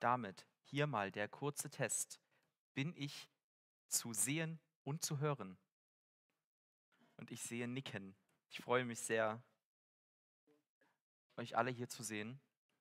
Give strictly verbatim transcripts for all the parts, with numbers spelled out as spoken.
damit hier mal der kurze Test. Bin ich zu sehen und zu hören? Und ich sehe Nicken. Ich freue mich sehr, euch alle hier zu sehen.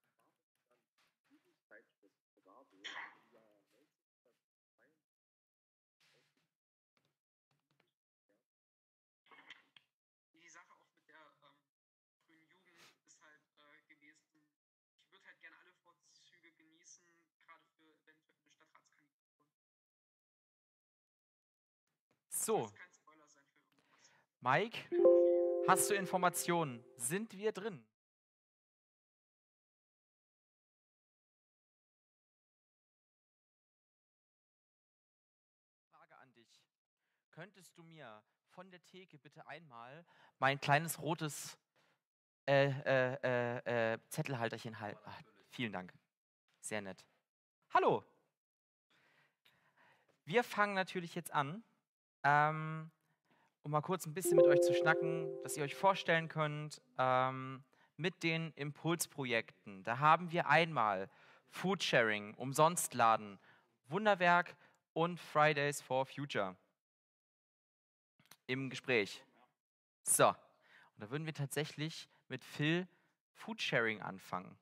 Die Sache auch mit der ähm, frühen Jugend ist halt äh, gewesen, ich würde halt gerne alle Vorzüge genießen, gerade für eventuell eine Stadtratskandidatur. So, Das soll kein Spoiler sein für irgendwas. Mike, hast du Informationen? Sind wir drin? Frage an dich. Könntest du mir von der Theke bitte einmal mein kleines rotes äh, äh, äh, äh, Zettelhalterchen halten? Ah, vielen Dank. Sehr nett. Hallo. Wir fangen natürlich jetzt an, ähm, um mal kurz ein bisschen mit euch zu schnacken, dass ihr euch vorstellen könnt, ähm, mit den Impulsprojekten. Da haben wir einmal Foodsharing, Umsonstladen, Wunderwerk und Fridays for Future im Gespräch. So, und da würden wir tatsächlich mit Phil Foodsharing anfangen.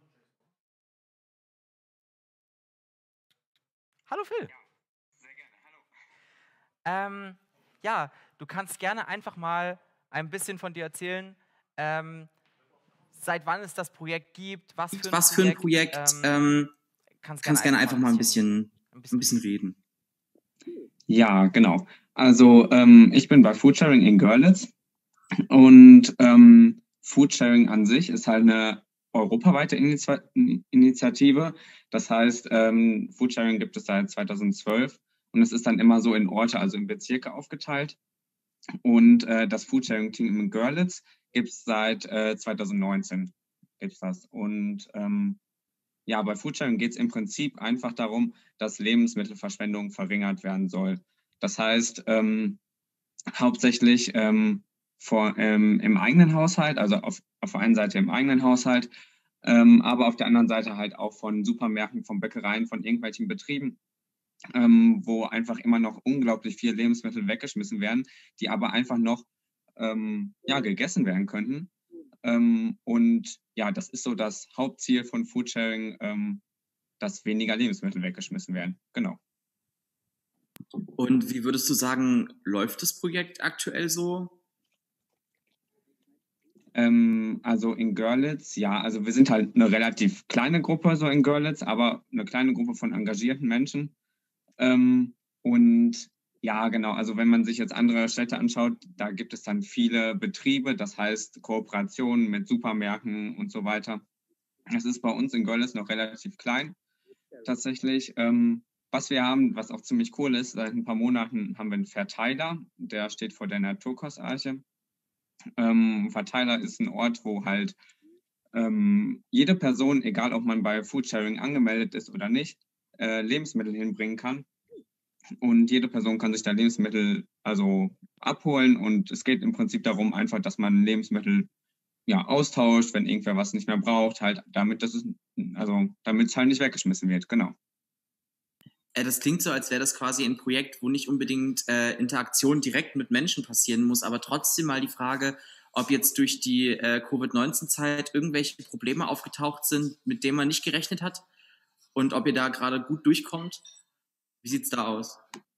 Hallo Phil. Ja, sehr gerne. Hallo. Ähm, ja, du kannst gerne einfach mal ein bisschen von dir erzählen, ähm, seit wann es das Projekt gibt, was für ein Was für ein Projekt. Projekt? Ähm, Ähm, kannst kannst gerne einfach mal ein bisschen, ein ein bisschen, bisschen reden. Ja, genau. Also ähm, ich bin bei Foodsharing in Görlitz und ähm, Foodsharing an sich ist halt eine europaweite Initi Initiative. Das heißt, ähm, Foodsharing gibt es seit zweitausendzwölf und es ist dann immer so in Orte, also in Bezirke aufgeteilt. Und äh, das Foodsharing-Team in Görlitz gibt es seit äh, zweitausendneunzehn. Gibt's das. Und ähm, ja, bei Foodsharing geht es im Prinzip einfach darum, dass Lebensmittelverschwendung verringert werden soll. Das heißt, ähm, hauptsächlich ähm, vor, ähm, im eigenen Haushalt, also auf, auf der einen Seite im eigenen Haushalt, ähm, aber auf der anderen Seite halt auch von Supermärkten, von Bäckereien, von irgendwelchen Betrieben, ähm, wo einfach immer noch unglaublich viele Lebensmittel weggeschmissen werden, die aber einfach noch ähm, ja, gegessen werden könnten. Ähm, und ja, das ist so das Hauptziel von Foodsharing, ähm, dass weniger Lebensmittel weggeschmissen werden. Genau. Und wie würdest du sagen, läuft das Projekt aktuell so? Ähm, also in Görlitz, ja, also wir sind halt eine relativ kleine Gruppe so in Görlitz, aber eine kleine Gruppe von engagierten Menschen. Ähm, und ja, genau, also wenn man sich jetzt andere Städte anschaut, da gibt es dann viele Betriebe, das heißt Kooperationen mit Supermärkten und so weiter. Das ist bei uns in Görlitz noch relativ klein tatsächlich. Ähm, was wir haben, was auch ziemlich cool ist, seit ein paar Monaten haben wir einen Verteiler, der steht vor der Naturkostarche. Ähm, Verteiler ist ein Ort, wo halt ähm, jede Person, egal ob man bei Foodsharing angemeldet ist oder nicht, äh, Lebensmittel hinbringen kann. Und jede Person kann sich da Lebensmittel also abholen. Und es geht im Prinzip darum, einfach, dass man Lebensmittel ja, austauscht, wenn irgendwer was nicht mehr braucht, halt damit, dass es, also damit es halt nicht weggeschmissen wird, genau. Äh, das klingt so, als wäre das quasi ein Projekt, wo nicht unbedingt äh, Interaktion direkt mit Menschen passieren muss, aber trotzdem mal die Frage, ob jetzt durch die äh, Covid neunzehn Zeit irgendwelche Probleme aufgetaucht sind, mit denen man nicht gerechnet hat und ob ihr da gerade gut durchkommt. Wie sieht's da aus?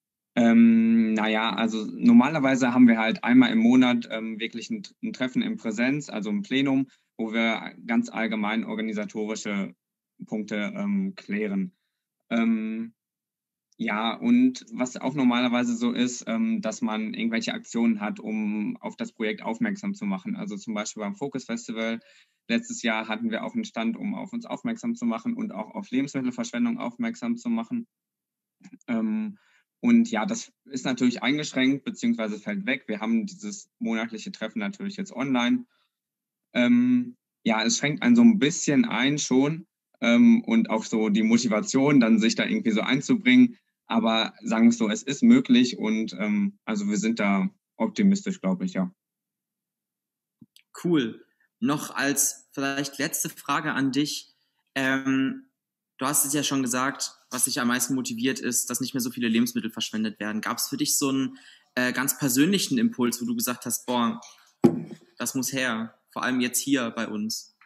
Ähm, naja, also normalerweise haben wir halt einmal im Monat ähm, wirklich ein, ein Treffen in Präsenz, also ein Plenum, wo wir ganz allgemein organisatorische Punkte ähm, klären. Ähm, ja, und was auch normalerweise so ist, ähm, dass man irgendwelche Aktionen hat, um auf das Projekt aufmerksam zu machen. Also zum Beispiel beim Focus Festival. Letztes Jahr hatten wir auch einen Stand, um auf uns aufmerksam zu machen und auch auf Lebensmittelverschwendung aufmerksam zu machen. Ähm, und ja, das ist natürlich eingeschränkt, beziehungsweise fällt weg. Wir haben dieses monatliche Treffen natürlich jetzt online. Ähm, ja, es schränkt einen so ein bisschen ein schon ähm, und auch so die Motivation, dann sich da irgendwie so einzubringen. Aber sagen wir es so, es ist möglich und ähm, also wir sind da optimistisch, glaube ich, ja. Cool. Noch als vielleicht letzte Frage an dich. Ähm, du hast es ja schon gesagt, was dich am meisten motiviert ist, dass nicht mehr so viele Lebensmittel verschwendet werden. Gab es für dich so einen äh, ganz persönlichen Impuls, wo du gesagt hast, boah, das muss her, vor allem jetzt hier bei uns?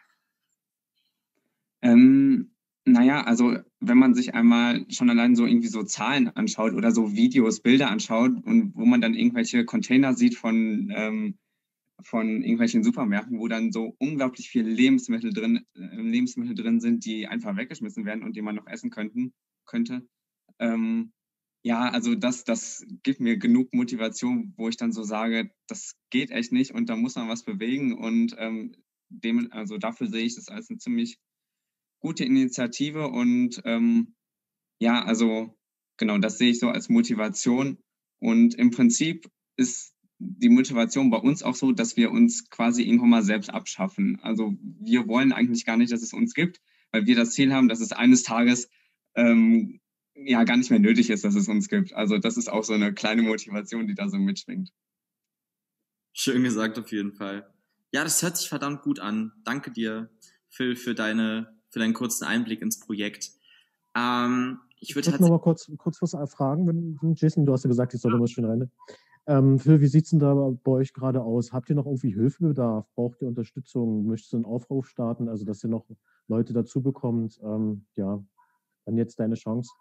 Ähm, naja, also wenn man sich einmal schon allein so irgendwie so Zahlen anschaut oder so Videos, Bilder anschaut und wo man dann irgendwelche Container sieht von, ähm, von irgendwelchen Supermärkten, wo dann so unglaublich viele Lebensmittel drin, äh, Lebensmittel drin sind, die einfach weggeschmissen werden und die man noch essen könnten, könnte. Ähm, ja, also das, das gibt mir genug Motivation, wo ich dann so sage, das geht echt nicht und da muss man was bewegen und ähm, dem, also dafür sehe ich das als eine ziemlich gute Initiative und ähm, ja, also genau, das sehe ich so als Motivation. Und im Prinzip ist die Motivation bei uns auch so, dass wir uns quasi irgendwann mal selbst abschaffen. Also wir wollen eigentlich gar nicht, dass es uns gibt, weil wir das Ziel haben, dass es eines Tages ähm, ja gar nicht mehr nötig ist, dass es uns gibt. Also das ist auch so eine kleine Motivation, die da so mitschwingt. Schön gesagt auf jeden Fall. Ja, das hört sich verdammt gut an. Danke dir für, für, deine, für deinen kurzen Einblick ins Projekt. Ähm, ich würde noch mal kurz, kurz was fragen. Wenn, Jason, du hast ja gesagt, ich soll immer schön rein. Ähm, Phil, wie sieht es denn da bei euch gerade aus? Habt ihr noch irgendwie Hilfebedarf? Braucht ihr Unterstützung? Möchtest du einen Aufruf starten, also dass ihr noch Leute dazu bekommt? Ähm, ja, dann jetzt deine Chance.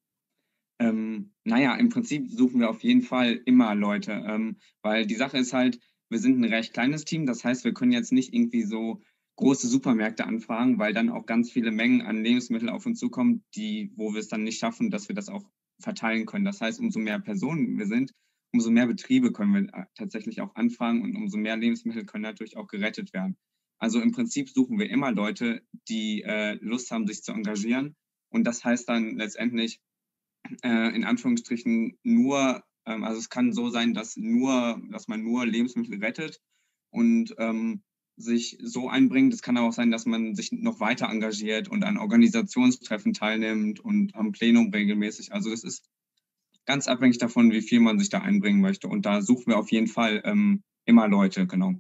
Ähm, naja, im Prinzip suchen wir auf jeden Fall immer Leute, ähm, weil die Sache ist halt, wir sind ein recht kleines Team, das heißt, wir können jetzt nicht irgendwie so große Supermärkte anfragen, weil dann auch ganz viele Mengen an Lebensmitteln auf uns zukommen, die, wo wir es dann nicht schaffen, dass wir das auch verteilen können. Das heißt, umso mehr Personen wir sind, umso mehr Betriebe können wir tatsächlich auch anfragen und umso mehr Lebensmittel können natürlich auch gerettet werden. Also im Prinzip suchen wir immer Leute, die äh, Lust haben, sich zu engagieren. Und das heißt dann letztendlich, äh, in Anführungsstrichen nur, ähm, also es kann so sein, dass nur, dass man nur Lebensmittel rettet und ähm, sich so einbringt. Es kann aber auch sein, dass man sich noch weiter engagiert und an Organisationstreffen teilnimmt und am Plenum regelmäßig. Also das ist ganz abhängig davon, wie viel man sich da einbringen möchte. Und da suchen wir auf jeden Fall ähm, immer Leute, genau.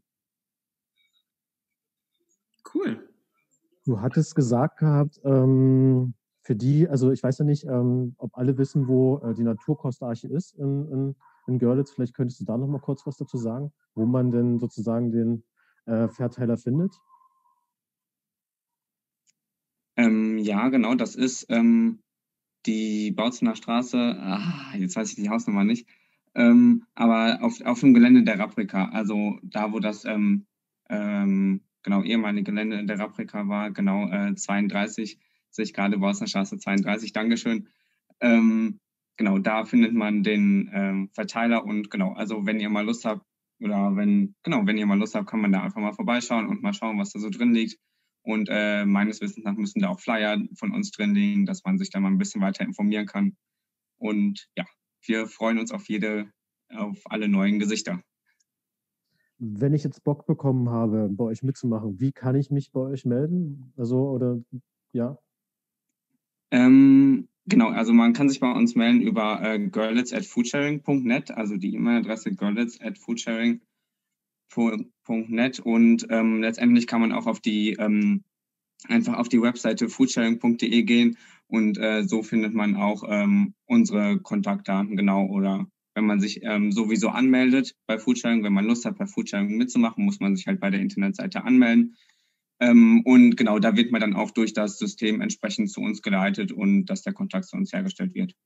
Cool. Du hattest gesagt gehabt, ähm, für die, also ich weiß ja nicht, ähm, ob alle wissen, wo äh, die Naturkostarche ist in, in, in Görlitz. Vielleicht könntest du da noch mal kurz was dazu sagen, wo man denn sozusagen den äh, Verteiler findet? Ähm, ja, genau, das ist ähm, die Bautzener Straße, ah, jetzt weiß ich die Hausnummer nicht, ähm, aber auf, auf dem Gelände der Raprika, also da, wo das ähm, ähm, genau ehemalige Gelände der Raprika war, genau äh, zweiunddreißig, sehe ich gerade, Bautzener Straße zweiunddreißig, Dankeschön. Ähm, genau, da findet man den ähm, Verteiler und genau, also wenn ihr mal Lust habt, oder wenn, genau, wenn ihr mal Lust habt, kann man da einfach mal vorbeischauen und mal schauen, was da so drin liegt. Und äh, meines Wissens nach müssen da auch Flyer von uns drin liegen, dass man sich da mal ein bisschen weiter informieren kann. Und ja, wir freuen uns auf jede, auf alle neuen Gesichter. Wenn ich jetzt Bock bekommen habe, bei euch mitzumachen, wie kann ich mich bei euch melden? Also, oder ja? Ähm, genau, also man kann sich bei uns melden über äh, görlitz at foodsharing punkt net, also die E-Mail-Adresse görlitz at foodsharing punkt net und ähm, letztendlich kann man auch auf die ähm, einfach auf die Webseite foodsharing punkt de gehen und äh, so findet man auch ähm, unsere Kontaktdaten, genau, oder wenn man sich ähm, sowieso anmeldet bei Foodsharing, wenn man Lust hat, bei Foodsharing mitzumachen, muss man sich halt bei der Internetseite anmelden. Ähm, und genau, da wird man dann auch durch das System entsprechend zu uns geleitet und dass der Kontakt zu uns hergestellt wird.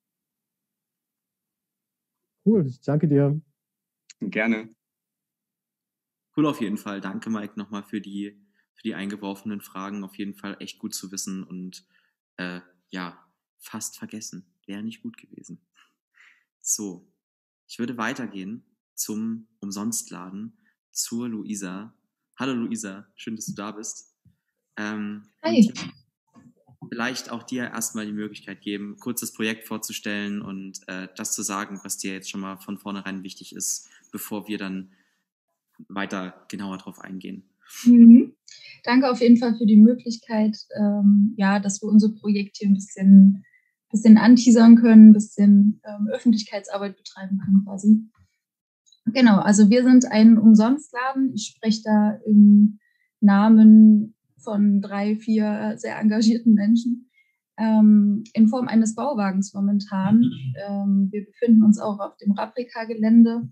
Cool, danke dir. Gerne. Cool auf jeden Fall. Danke, Mike, nochmal für die, für die eingeworfenen Fragen. Auf jeden Fall echt gut zu wissen und äh, ja, fast vergessen. Wäre nicht gut gewesen. So, ich würde weitergehen zum Umsonstladen, zur Luisa. Hallo Luisa, schön, dass du da bist. Ähm, Hi. Und vielleicht auch dir erstmal die Möglichkeit geben, kurz das Projekt vorzustellen und äh, das zu sagen, was dir jetzt schon mal von vornherein wichtig ist, bevor wir dann weiter genauer drauf eingehen. Mhm. Danke auf jeden Fall für die Möglichkeit, ähm, ja, dass wir unser Projekt hier ein bisschen, bisschen anteasern können, ein bisschen ähm, Öffentlichkeitsarbeit betreiben können quasi. Genau, also wir sind ein Umsonstladen. Ich spreche da im Namen von drei, vier sehr engagierten Menschen. ähm, in Form eines Bauwagens momentan. Ähm, wir befinden uns auch auf dem Raprika-Gelände.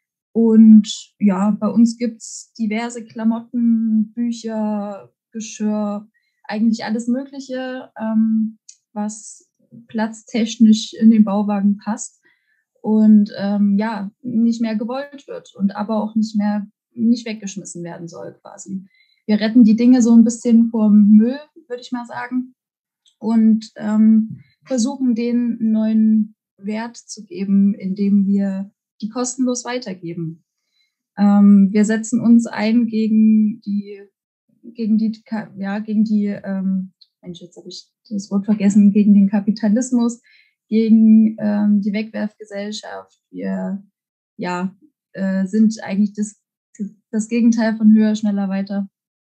Und ja, bei uns gibt es diverse Klamotten, Bücher, Geschirr, eigentlich alles Mögliche, ähm, was platztechnisch in den Bauwagen passt und ähm, ja, nicht mehr gewollt wird und aber auch nicht mehr nicht weggeschmissen werden soll quasi. Wir retten die Dinge so ein bisschen vom Müll, würde ich mal sagen, und ähm, versuchen, denen einen neuen Wert zu geben, indem wir die kostenlos weitergeben. Ähm, wir setzen uns ein gegen die, gegen die, ja, gegen die, ähm, Mensch, jetzt habe ich das Wort vergessen, gegen den Kapitalismus, gegen ähm, die Wegwerfgesellschaft. Wir, ja, äh, sind eigentlich das, das Gegenteil von höher, schneller, weiter.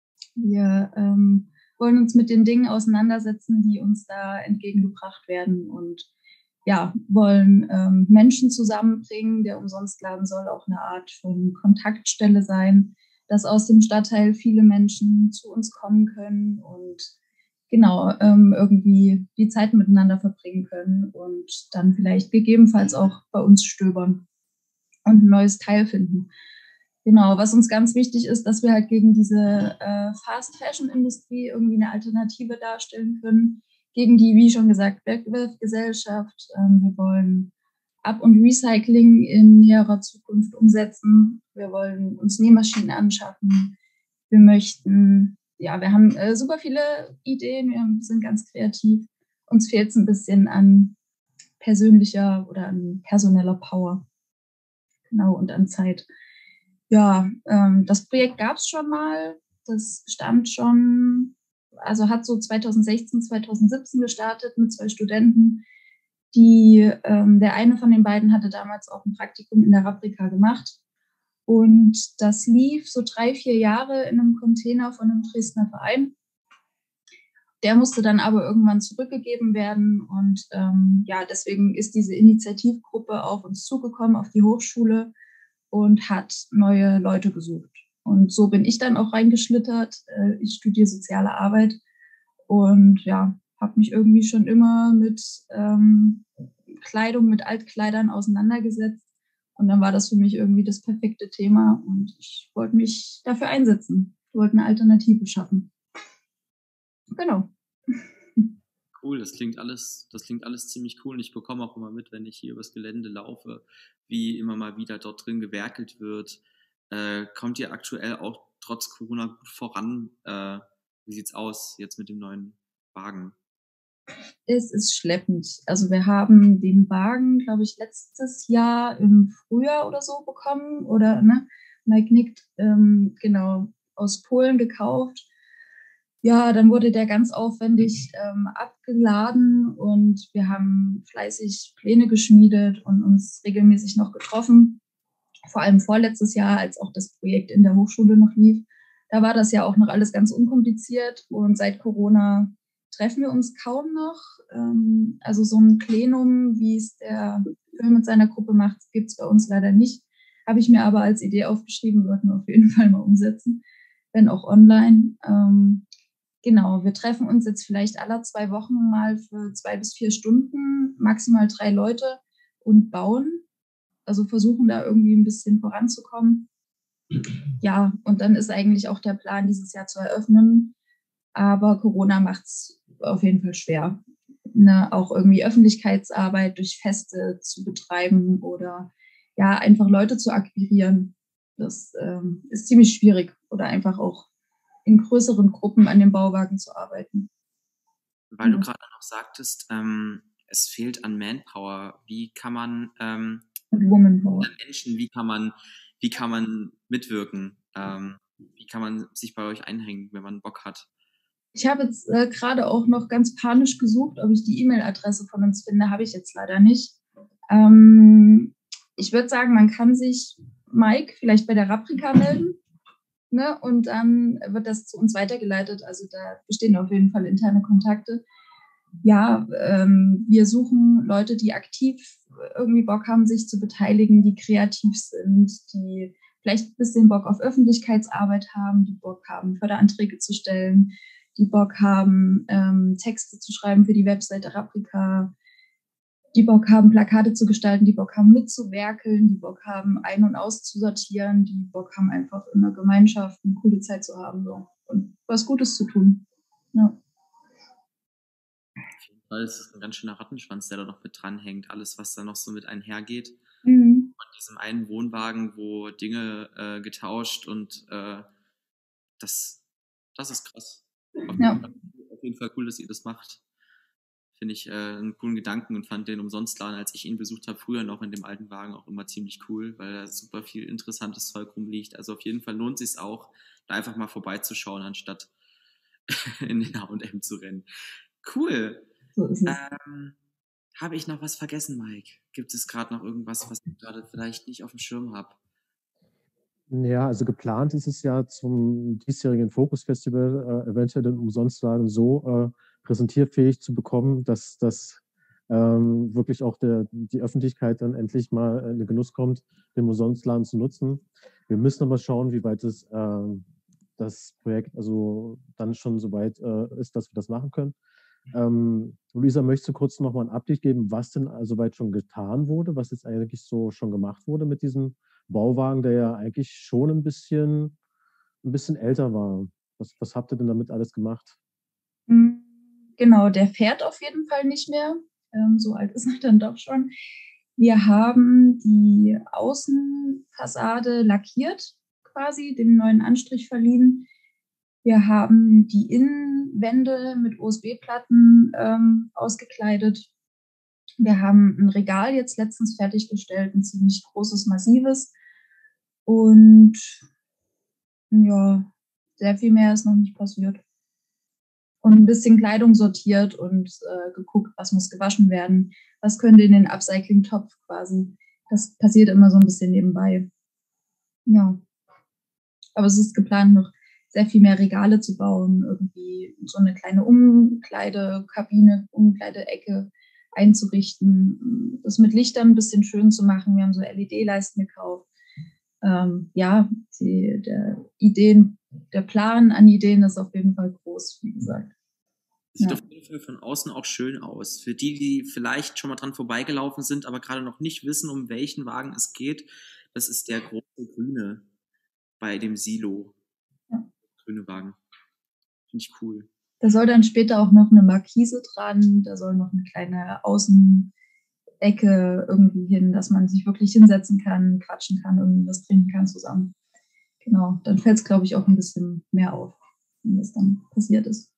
Wir ähm, wollen uns mit den Dingen auseinandersetzen, die uns da entgegengebracht werden und ja, wollen ähm, Menschen zusammenbringen. Der Umsonstladen soll auch eine Art von Kontaktstelle sein, dass aus dem Stadtteil viele Menschen zu uns kommen können und genau ähm, irgendwie die Zeit miteinander verbringen können und dann vielleicht gegebenenfalls auch bei uns stöbern und ein neues Teil finden. Genau, was uns ganz wichtig ist, dass wir halt gegen diese äh, Fast-Fashion-Industrie irgendwie eine Alternative darstellen können, gegen die, wie schon gesagt, Wegwerfgesellschaft. Ähm, wir wollen Up- und Recycling in näherer Zukunft umsetzen. Wir wollen uns Nähmaschinen anschaffen. Wir möchten, ja, wir haben äh, super viele Ideen, wir sind ganz kreativ. Uns fehlt es ein bisschen an persönlicher oder an personeller Power. Genau, und an Zeit. Ja, ähm, das Projekt gab es schon mal. Das stand schon, also hat so zweitausendsechzehn, zweitausendsiebzehn gestartet mit zwei Studenten. Die, ähm, der eine von den beiden hatte damals auch ein Praktikum in der Raprika gemacht. Und das lief so drei, vier Jahre in einem Container von einem Dresdner Verein. Der musste dann aber irgendwann zurückgegeben werden. Und ähm, ja, deswegen ist diese Initiativgruppe auf uns zugekommen, auf die Hochschule, und hat neue Leute gesucht. Und so bin ich dann auch reingeschlittert. Ich studiere soziale Arbeit und ja, habe mich irgendwie schon immer mit ähm, Kleidung, mit Altkleidern auseinandergesetzt. Und dann war das für mich irgendwie das perfekte Thema und ich wollte mich dafür einsetzen. Ich wollte eine Alternative schaffen. Genau. Cool, das klingt alles, das klingt alles ziemlich cool und ich bekomme auch immer mit, wenn ich hier übers Gelände laufe, wie immer mal wieder dort drin gewerkelt wird. Äh, kommt ihr aktuell auch trotz Corona gut voran? Äh, wie sieht's aus jetzt mit dem neuen Wagen? Es ist schleppend. Also wir haben den Wagen, glaube ich, letztes Jahr im Frühjahr oder so bekommen oder, ne, Mike nickt, ähm, genau, aus Polen gekauft. Ja, dann wurde der ganz aufwendig ähm, abgeladen und wir haben fleißig Pläne geschmiedet und uns regelmäßig noch getroffen. Vor allem vorletztes Jahr, als auch das Projekt in der Hochschule noch lief. Da war das ja auch noch alles ganz unkompliziert und seit Corona treffen wir uns kaum noch. Ähm, also so ein Plenum, wie es der Phil mit seiner Gruppe macht, gibt es bei uns leider nicht. Habe ich mir aber als Idee aufgeschrieben, würden wir auf jeden Fall mal umsetzen, wenn auch online. Ähm, Genau, wir treffen uns jetzt vielleicht alle zwei Wochen mal für zwei bis vier Stunden, maximal drei Leute und bauen. Also versuchen da irgendwie ein bisschen voranzukommen. Ja, und dann ist eigentlich auch der Plan, dieses Jahr zu eröffnen. Aber Corona macht es auf jeden Fall schwer, ne, auch irgendwie Öffentlichkeitsarbeit durch Feste zu betreiben oder ja, einfach Leute zu akquirieren. Das ähm, ist ziemlich schwierig oder einfach auch in größeren Gruppen an dem Bauwagen zu arbeiten. Weil mhm. du gerade noch sagtest, ähm, es fehlt an Manpower. Wie kann man ähm, Womanpower. Menschen, wie kann man, wie kann man mitwirken? Ähm, wie kann man sich bei euch einhängen, wenn man Bock hat? Ich habe jetzt äh, gerade auch noch ganz panisch gesucht, ob ich die E-Mail-Adresse von uns finde. Habe ich jetzt leider nicht. Ähm, ich würde sagen, man kann sich, Mike, vielleicht bei der Raprika melden. Ne, und dann wird das zu uns weitergeleitet. Also da bestehen auf jeden Fall interne Kontakte. Ja, ähm, wir suchen Leute, die aktiv irgendwie Bock haben, sich zu beteiligen, die kreativ sind, die vielleicht ein bisschen Bock auf Öffentlichkeitsarbeit haben, die Bock haben, Förderanträge zu stellen, die Bock haben, ähm, Texte zu schreiben für die Webseite Raprika, die Bock haben, Plakate zu gestalten, die Bock haben, mitzuwerkeln, die Bock haben, ein- und auszusortieren, die Bock haben, einfach in der Gemeinschaft eine coole Zeit zu haben so, und was Gutes zu tun. Ja. Auf jeden Fall ist es ein ganz schöner Rattenschwanz, der da noch mit dranhängt. Alles, was da noch so mit einhergeht. Mhm. Von diesem einen Wohnwagen, wo Dinge äh, getauscht und äh, das, das ist krass. Auf jeden, Ja. Fall, auf jeden Fall cool, dass ihr das macht. Finde ich äh, einen coolen Gedanken und fand den Umsonstladen, als ich ihn besucht habe, früher noch in dem alten Wagen auch immer ziemlich cool, weil da super viel interessantes Zeug rumliegt. Also auf jeden Fall lohnt es sich auch, da einfach mal vorbeizuschauen, anstatt in den H und M zu rennen. Cool. So ist es. Ähm, habe ich noch was vergessen, Mike? Gibt es gerade noch irgendwas, was ich gerade vielleicht nicht auf dem Schirm habe? Ja, also geplant ist es ja zum diesjährigen Fokus-Festival äh, eventuell den Umsonstladen so äh, präsentierfähig zu bekommen, dass das ähm, wirklich auch der, die Öffentlichkeit dann endlich mal in den Genuss kommt, den Umsonstladen zu nutzen. Wir müssen aber schauen, wie weit es, äh, das Projekt also dann schon so weit äh, ist, dass wir das machen können. Ähm, Luisa, möchtest du kurz nochmal ein Update geben, was denn soweit schon getan wurde, was jetzt eigentlich so schon gemacht wurde mit diesem Bauwagen, der ja eigentlich schon ein bisschen, ein bisschen älter war? Was, was habt ihr denn damit alles gemacht? Genau, der fährt auf jeden Fall nicht mehr. Ähm, so alt ist er dann doch schon. Wir haben die Außenfassade lackiert, quasi, dem neuen Anstrich verliehen. Wir haben die Innenwände mit U S B-Platten ähm, ausgekleidet. Wir haben ein Regal jetzt letztens fertiggestellt, ein ziemlich großes, massives. Und ja, sehr viel mehr ist noch nicht passiert. Und ein bisschen Kleidung sortiert und äh, geguckt, was muss gewaschen werden, was könnte in den Upcycling-Topf quasi. Das passiert immer so ein bisschen nebenbei. Ja. Aber es ist geplant, noch sehr viel mehr Regale zu bauen, irgendwie so eine kleine Umkleidekabine, Umkleideecke einzurichten, das mit Lichtern ein bisschen schön zu machen. Wir haben so L E D-Leisten gekauft. Ähm, ja, die, der Ideen, der Plan an Ideen ist auf jeden Fall groß, wie gesagt. Sieht Ja. auf jeden Fall von außen auch schön aus. Für die, die vielleicht schon mal dran vorbeigelaufen sind, aber gerade noch nicht wissen, um welchen Wagen es geht, das ist der große grüne bei dem Silo. Ja. Grüne Wagen. Finde ich cool. Da soll dann später auch noch eine Markise dran, da soll noch eine kleine Außenecke irgendwie hin, dass man sich wirklich hinsetzen kann, quatschen kann, irgendwie was trinken kann zusammen. Genau, dann fällt es, glaube ich, auch ein bisschen mehr auf, wenn das dann passiert ist.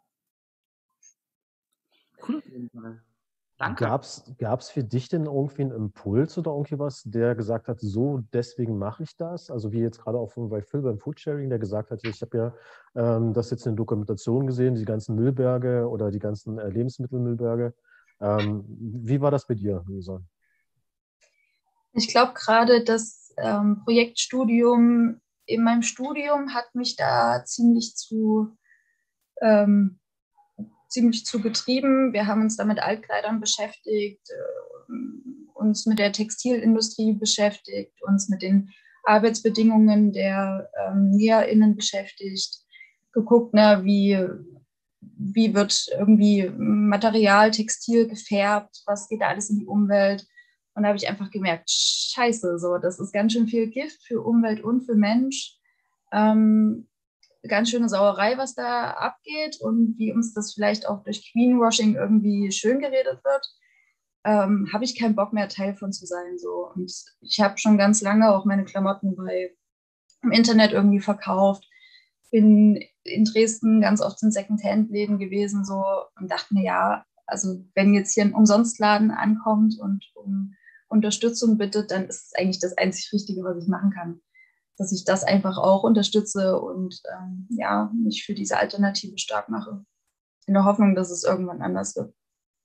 Cool auf jeden Fall. Danke. Gab es für dich denn irgendwie einen Impuls oder irgendwie was, der gesagt hat, so, deswegen mache ich das? Also wie jetzt gerade auch bei Phil beim Foodsharing, der gesagt hat, ich habe ja ähm, das jetzt in der Dokumentation gesehen, die ganzen Müllberge oder die ganzen äh, Lebensmittelmüllberge. Ähm, wie war das bei dir, Luisa? Ich glaube gerade, das ähm, Projektstudium in meinem Studium hat mich da ziemlich zu ähm, ziemlich zu getrieben. Wir haben uns da mit Altkleidern beschäftigt, äh, uns mit der Textilindustrie beschäftigt, uns mit den Arbeitsbedingungen der ähm, NäherInnen beschäftigt, geguckt, na, wie, wie wird irgendwie Material, Textil gefärbt, was geht da alles in die Umwelt. Und da habe ich einfach gemerkt, scheiße, so, das ist ganz schön viel Gift für Umwelt und für Mensch. Ähm, ganz schöne Sauerei, was da abgeht und wie uns das vielleicht auch durch Greenwashing irgendwie schön geredet wird, ähm, habe ich keinen Bock mehr, Teil von zu sein. So. Und ich habe schon ganz lange auch meine Klamotten bei, im Internet irgendwie verkauft, bin in Dresden ganz oft in Second-Hand-Läden gewesen so, und dachte mir, ja, also wenn jetzt hier ein Umsonstladen ankommt und um Unterstützung bittet, dann ist es eigentlich das einzig Richtige, was ich machen kann. Dass ich das einfach auch unterstütze und ähm, ja, mich für diese Alternative stark mache. In der Hoffnung, dass es irgendwann anders wird.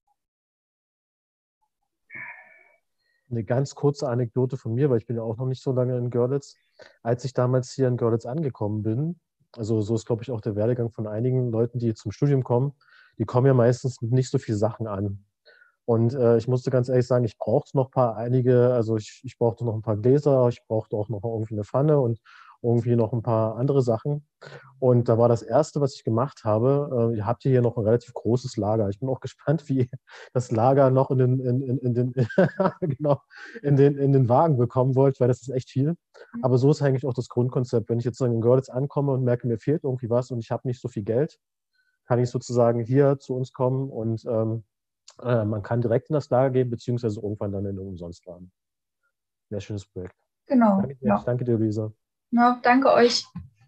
Eine ganz kurze Anekdote von mir, weil ich bin ja auch noch nicht so lange in Görlitz. Als ich damals hier in Görlitz angekommen bin, also so ist, glaube ich, auch der Werdegang von einigen Leuten, die zum Studium kommen, die kommen ja meistens mit nicht so viel Sachen an. Und äh, ich musste ganz ehrlich sagen, ich brauchte noch ein paar einige, also ich, ich brauchte noch ein paar Gläser, ich brauchte auch noch irgendwie eine Pfanne und, irgendwie noch ein paar andere Sachen. Und da war das Erste, was ich gemacht habe, äh, ihr habt hier noch ein relativ großes Lager. Ich bin auch gespannt, wie ihr das Lager noch in den, in, in, in den, genau, in den, in den Wagen bekommen wollt, weil das ist echt viel. Aber so ist eigentlich auch das Grundkonzept. Wenn ich jetzt in Görlitz ankomme und merke, mir fehlt irgendwie was und ich habe nicht so viel Geld, kann ich sozusagen hier zu uns kommen und ähm, äh, man kann direkt in das Lager gehen, beziehungsweise irgendwann dann in den Umsonstladen. Sehr schönes Projekt. Genau. Danke dir, Ja. danke dir, Luisa. Ja, danke euch.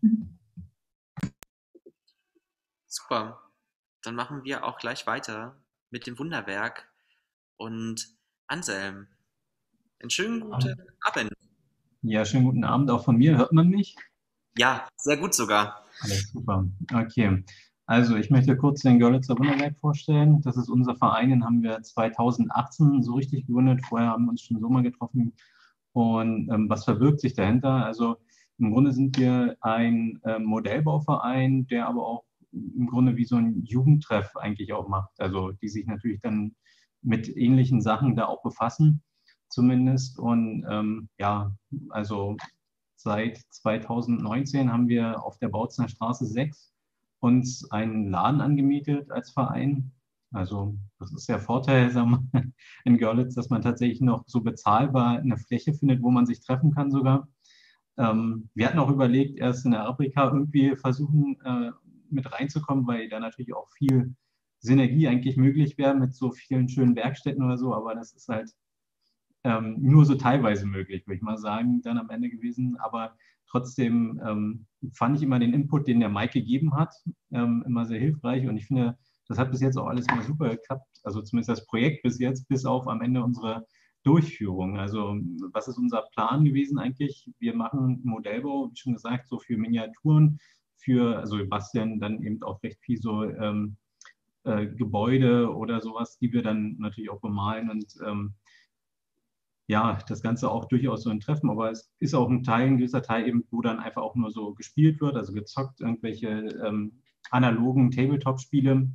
Super. Dann machen wir auch gleich weiter mit dem Wunderwerk. Und Anselm, einen schönen guten Abend. Ja, schönen guten Abend auch von mir. Hört man mich? Ja, sehr gut sogar. Alles super. Okay. Also ich möchte kurz den Görlitzer Wunderwerk vorstellen. Das ist unser Verein, den haben wir zweitausendachtzehn so richtig gegründet. Vorher haben wir uns schon so mal getroffen. Und ähm, was verbirgt sich dahinter? Also im Grunde sind wir ein ähm, Modellbauverein, der aber auch im Grunde wie so ein Jugendtreff eigentlich auch macht. Also die sich natürlich dann mit ähnlichen Sachen da auch befassen, zumindest. Und ähm, ja, also seit zweitausendneunzehn haben wir auf der Bautzner Straße sechs uns einen Laden angemietet als Verein. Also das ist der Vorteil, sagen wir, in Görlitz, dass man tatsächlich noch so bezahlbar eine Fläche findet, wo man sich treffen kann sogar. Ähm, wir hatten auch überlegt, erst in der Afrika irgendwie versuchen äh, mit reinzukommen, weil da natürlich auch viel Synergie eigentlich möglich wäre mit so vielen schönen Werkstätten oder so, aber das ist halt ähm, nur so teilweise möglich, würde ich mal sagen, dann am Ende gewesen. Aber trotzdem ähm, fand ich immer den Input, den der Mike gegeben hat, ähm, immer sehr hilfreich. Und ich finde, das hat bis jetzt auch alles mal super geklappt. Also zumindest das Projekt bis jetzt, bis auf am Ende unsere Durchführung. Also was ist unser Plan gewesen eigentlich? Wir machen Modellbau, wie schon gesagt, so für Miniaturen, für, also wir basteln dann eben auch recht viel so ähm, äh, Gebäude oder sowas, die wir dann natürlich auch bemalen und ähm, ja, das Ganze auch durchaus so ein Treffen, aber es ist auch ein Teil, ein gewisser Teil eben, wo dann einfach auch nur so gespielt wird, also gezockt, irgendwelche ähm, analogen Tabletop-Spiele.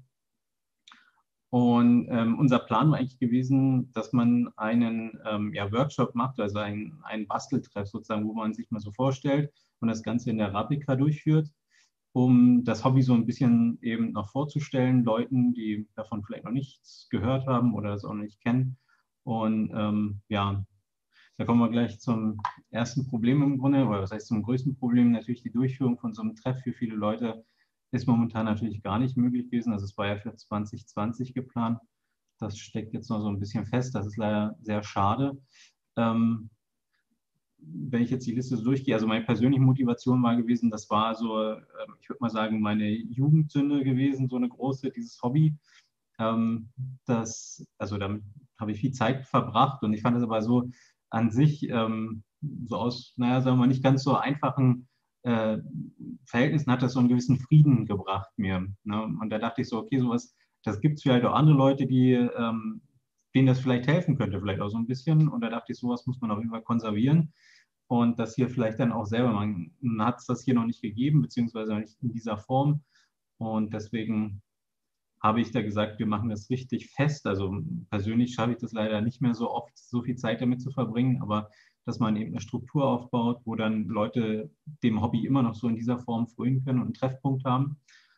Und ähm, unser Plan war eigentlich gewesen, dass man einen ähm, ja, Workshop macht, also einen, einen Basteltreff sozusagen, wo man sich mal so vorstellt und das Ganze in der Rapika durchführt, um das Hobby so ein bisschen eben noch vorzustellen, Leuten, die davon vielleicht noch nichts gehört haben oder es auch nicht kennen. Und ähm, ja, da kommen wir gleich zum ersten Problem im Grunde, oder was heißt zum größten Problem, natürlich die Durchführung von so einem Treff für viele Leute ist momentan natürlich gar nicht möglich gewesen. Also es war ja für zwanzig zwanzig geplant. Das steckt jetzt noch so ein bisschen fest. Das ist leider sehr schade. Ähm, wenn ich jetzt die Liste so durchgehe, also meine persönliche Motivation war gewesen, das war so, ich würde mal sagen, meine Jugendsünde gewesen, so eine große, dieses Hobby. Ähm, das, also damit habe ich viel Zeit verbracht und ich fand es aber so an sich ähm, so aus, naja, sagen wir mal, nicht ganz so einfachen äh, Verhältnissen hat das so einen gewissen Frieden gebracht mir. Ne? Und da dachte ich so, okay, sowas, das gibt es vielleicht auch andere Leute, die, ähm, denen das vielleicht helfen könnte, vielleicht auch so ein bisschen. Und da dachte ich, sowas muss man auf jeden Fall konservieren. Und das hier vielleicht dann auch selber, man hat es das hier noch nicht gegeben, beziehungsweise nicht in dieser Form. Und deswegen habe ich da gesagt, wir machen das richtig fest. Also persönlich schaffe ich das leider nicht mehr so oft, so viel Zeit damit zu verbringen, aber dass man eben eine Struktur aufbaut, wo dann Leute dem Hobby immer noch so in dieser Form frönen können und einen Treffpunkt haben.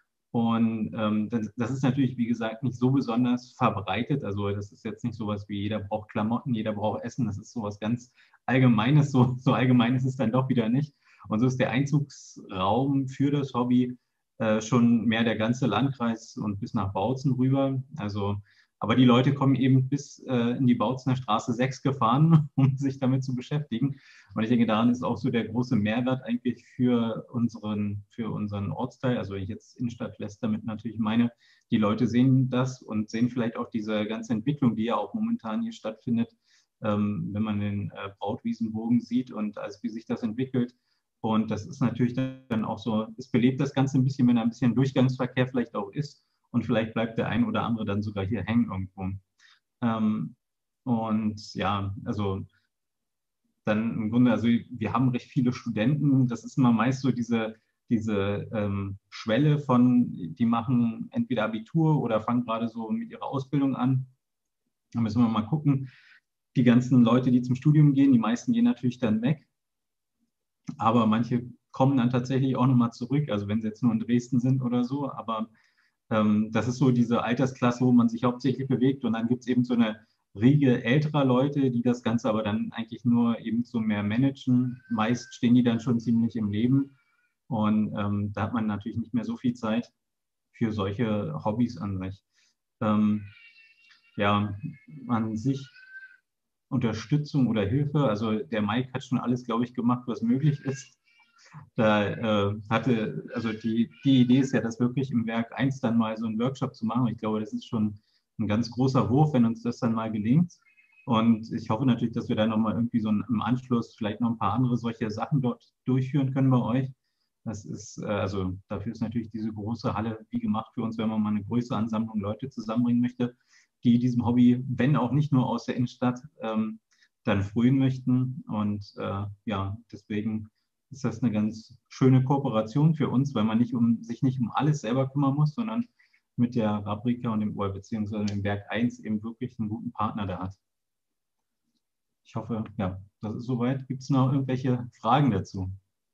Und ähm, das, das ist natürlich, wie gesagt, nicht so besonders verbreitet. Also das ist jetzt nicht sowas wie jeder braucht Klamotten, jeder braucht Essen. Das ist sowas ganz Allgemeines. So, so allgemein ist es dann doch wieder nicht. Und so ist der Einzugsraum für das Hobby äh, schon mehr der ganze Landkreis und bis nach Bautzen rüber. Also, aber die Leute kommen eben bis äh, in die Bautzener Straße sechs gefahren, um sich damit zu beschäftigen. Und ich denke, daran ist auch so der große Mehrwert eigentlich für unseren, für unseren Ortsteil. Also wenn ich jetzt Innenstadt West damit natürlich meine, die Leute sehen das und sehen vielleicht auch diese ganze Entwicklung, die ja auch momentan hier stattfindet, ähm, wenn man den äh, Brautwiesenbogen sieht und also wie sich das entwickelt. Und das ist natürlich dann auch so, es belebt das Ganze ein bisschen, wenn da ein bisschen Durchgangsverkehr vielleicht auch ist. Und vielleicht bleibt der ein oder andere dann sogar hier hängen irgendwo. Ähm, und ja, also dann im Grunde, also wir haben recht viele Studenten. Das ist immer meist so diese, diese ähm, Schwelle von, die machen entweder Abitur oder fangen gerade so mit ihrer Ausbildung an. Da müssen wir mal gucken. Die ganzen Leute, die zum Studium gehen, die meisten gehen natürlich dann weg. Aber manche kommen dann tatsächlich auch nochmal zurück, also wenn sie jetzt nur in Dresden sind oder so, aber ähm, das ist so diese Altersklasse, wo man sich hauptsächlich bewegt und dann gibt es eben so eine Riege älterer Leute, die das Ganze aber dann eigentlich nur eben so mehr managen. Meist stehen die dann schon ziemlich im Leben und ähm, da hat man natürlich nicht mehr so viel Zeit für solche Hobbys an sich. Ähm, ja, an sich Unterstützung oder Hilfe, also der Mike hat schon alles, glaube ich, gemacht, was möglich ist. Da äh, hatte, also die, die Idee ist ja, das wirklich im Werk eins dann mal so einen Workshop zu machen. Ich glaube, das ist schon ein ganz großer Wurf, wenn uns das dann mal gelingt. Und ich hoffe natürlich, dass wir dann nochmal irgendwie so im Anschluss vielleicht noch ein paar andere solche Sachen dort durchführen können bei euch. Das ist, äh, also dafür ist natürlich diese große Halle wie gemacht für uns, wenn man mal eine größere Ansammlung Leute zusammenbringen möchte, die diesem Hobby, wenn auch nicht nur aus der Innenstadt, ähm, dann frönen möchten. Und äh, ja, deswegen ist das eine ganz schöne Kooperation für uns, weil man nicht um, sich nicht um alles selber kümmern muss, sondern mit der Rabrika und dem, oder beziehungsweise dem Werk eins eben wirklich einen guten Partner da hat. Ich hoffe, ja, das ist soweit. Gibt es noch irgendwelche Fragen dazu?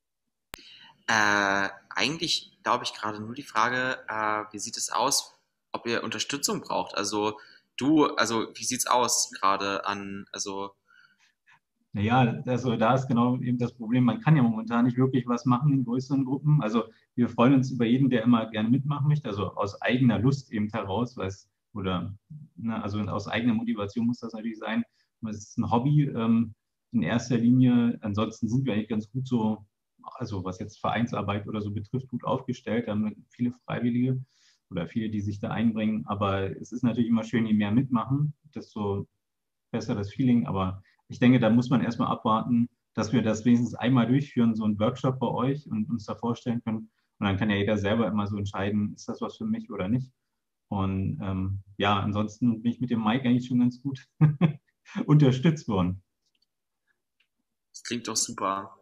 Äh, eigentlich glaube ich gerade nur die Frage, äh, wie sieht es aus, ob ihr Unterstützung braucht? Also du, also wie sieht es aus gerade an, also Naja, also da ist genau eben das Problem, man kann ja momentan nicht wirklich was machen in größeren Gruppen. Also wir freuen uns über jeden, der immer gerne mitmachen möchte, also aus eigener Lust eben heraus, weil es, oder, ne, also aus eigener Motivation muss das natürlich sein. Es ist ein Hobby ähm, in erster Linie. Ansonsten sind wir eigentlich ganz gut so, also was jetzt Vereinsarbeit oder so betrifft, gut aufgestellt. Da haben wir viele Freiwillige oder viele, die sich da einbringen. Aber es ist natürlich immer schön, je mehr mitmachen, desto besser das Feeling. Aber ich denke, da muss man erstmal abwarten, dass wir das wenigstens einmal durchführen, so einen Workshop bei euch und uns da vorstellen können. Und dann kann ja jeder selber immer so entscheiden, ist das was für mich oder nicht. Und ähm, ja, ansonsten bin ich mit dem Mike eigentlich schon ganz gut unterstützt worden. das klingt doch super.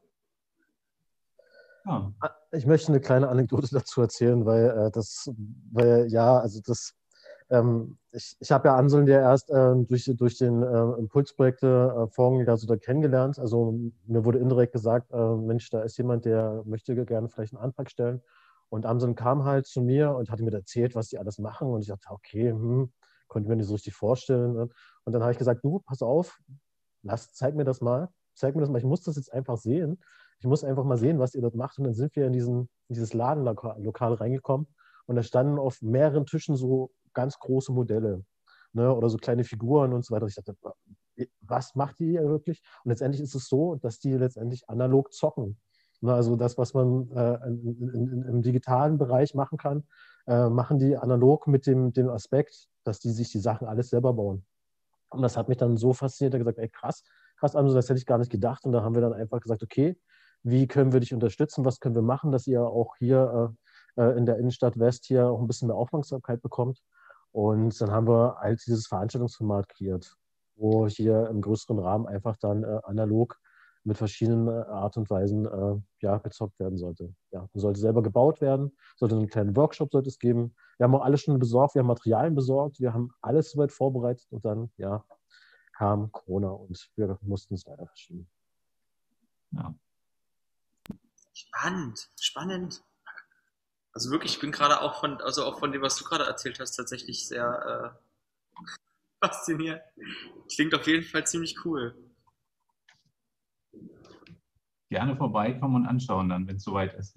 Ja. Ich möchte eine kleine Anekdote dazu erzählen, weil äh, das, weil ja, also das, ähm, ich, ich habe ja Anselm ja erst äh, durch, durch den äh, Impulsprojekte äh, Fonds also da kennengelernt. Also mir wurde indirekt gesagt, äh, Mensch, da ist jemand, der möchte gerne vielleicht einen Antrag stellen. Und Anselm kam halt zu mir und hatte mir erzählt, was die alles machen. Und ich dachte, okay, hm, konnte mir nicht so richtig vorstellen. Ne? Und dann habe ich gesagt, du, pass auf, lass, zeig mir das mal. Zeig mir das mal, ich muss das jetzt einfach sehen. Ich muss einfach mal sehen, was ihr dort macht. Und dann sind wir in, diesen, in dieses Ladenlokal reingekommen und da standen auf mehreren Tischen so ganz große Modelle, ne, oder so kleine Figuren und so weiter. Ich dachte, was macht die wirklich? Und letztendlich ist es so, dass die letztendlich analog zocken. Ne, also das, was man äh, in, in, in, im digitalen Bereich machen kann, äh, machen die analog mit dem, dem Aspekt, dass die sich die Sachen alles selber bauen. Und das hat mich dann so fasziniert, dass ich gesagt, ey, krass, krass, also das hätte ich gar nicht gedacht. Und da haben wir dann einfach gesagt, okay, wie können wir dich unterstützen? Was können wir machen, dass ihr auch hier äh, in der Innenstadt West hier auch ein bisschen mehr Aufmerksamkeit bekommt? Und dann haben wir halt dieses Veranstaltungsformat kreiert, wo hier im größeren Rahmen einfach dann äh, analog mit verschiedenen äh, Art und Weisen äh, ja, gezockt werden sollte. Ja, sollte selber gebaut werden, sollte einen kleinen Workshop sollte es geben. Wir haben auch alles schon besorgt, wir haben Materialien besorgt, wir haben alles soweit vorbereitet und dann ja, kam Corona und wir mussten es leider verschieben. Ja. Spannend, spannend. Also wirklich, ich bin gerade auch von, also auch von dem, was du gerade erzählt hast, tatsächlich sehr äh, fasziniert. Klingt auf jeden Fall ziemlich cool. Gerne vorbeikommen und anschauen dann, wenn es soweit ist.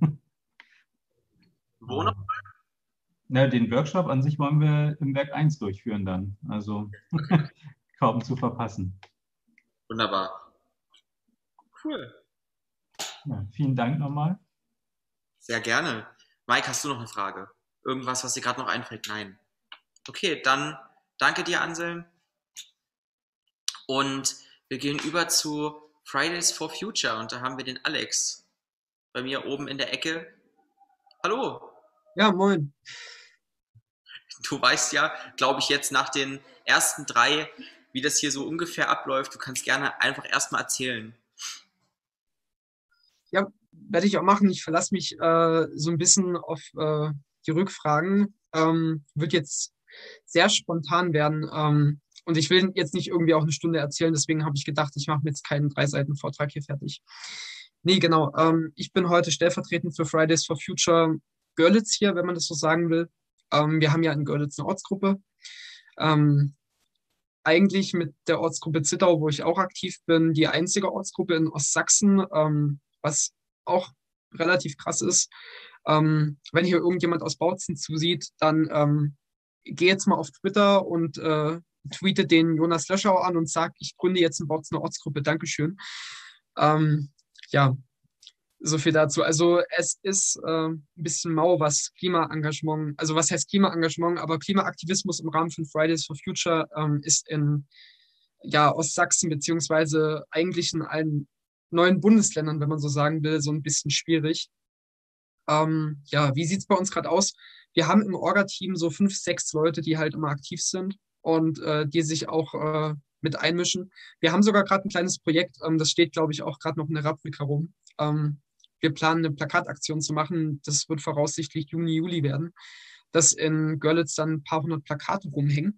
Wo noch? Na, den Workshop an sich wollen wir im Werk eins durchführen dann. Also kaum zu verpassen. Wunderbar. Cool. Ja, vielen Dank nochmal. Sehr gerne. Mike, hast du noch eine Frage? Irgendwas, was dir gerade noch einfällt? Nein. Okay, dann danke dir, Anselm. Und wir gehen über zu Fridays for Future und da haben wir den Alex bei mir oben in der Ecke. Hallo. Ja, moin. Du weißt ja, glaube ich, jetzt nach den ersten drei, wie das hier so ungefähr abläuft. Du kannst gerne einfach erstmal erzählen. Ja, werde ich auch machen. Ich verlasse mich äh, so ein bisschen auf äh, die Rückfragen. Ähm, wird jetzt sehr spontan werden. Ähm, und ich will jetzt nicht irgendwie auch eine Stunde erzählen. Deswegen habe ich gedacht, ich mache mir jetzt keinen drei Seiten Vortrag hier fertig. Nee, genau. Ähm, ich bin heute stellvertretend für Fridays for Future Görlitz hier, wenn man das so sagen will. Ähm, wir haben ja in Görlitz eine Ortsgruppe. Ähm, eigentlich mit der Ortsgruppe Zittau, wo ich auch aktiv bin, die einzige Ortsgruppe in Ostsachsen, ähm, was auch relativ krass ist. Ähm, wenn hier irgendjemand aus Bautzen zusieht, dann ähm, geh jetzt mal auf Twitter und äh, tweete den Jonas Löschau an und sag, ich gründe jetzt eine Bautzener Ortsgruppe. Dankeschön. Ähm, ja, so viel dazu. Also es ist äh, ein bisschen mau, was Klimaengagement, also was heißt Klimaengagement, aber Klimaaktivismus im Rahmen von Fridays for Future ähm, ist in ja, Ostsachsen beziehungsweise eigentlich in allen neuen Bundesländern, wenn man so sagen will, so ein bisschen schwierig. Ähm, ja, wie sieht es bei uns gerade aus? Wir haben im Orga-Team so fünf, sechs Leute, die halt immer aktiv sind und äh, die sich auch äh, mit einmischen. Wir haben sogar gerade ein kleines Projekt, ähm, das steht, glaube ich, auch gerade noch in der Replika rum. Ähm, wir planen eine Plakataktion zu machen. Das wird voraussichtlich Juni, Juli werden, dass in Görlitz dann ein paar hundert Plakate rumhängen.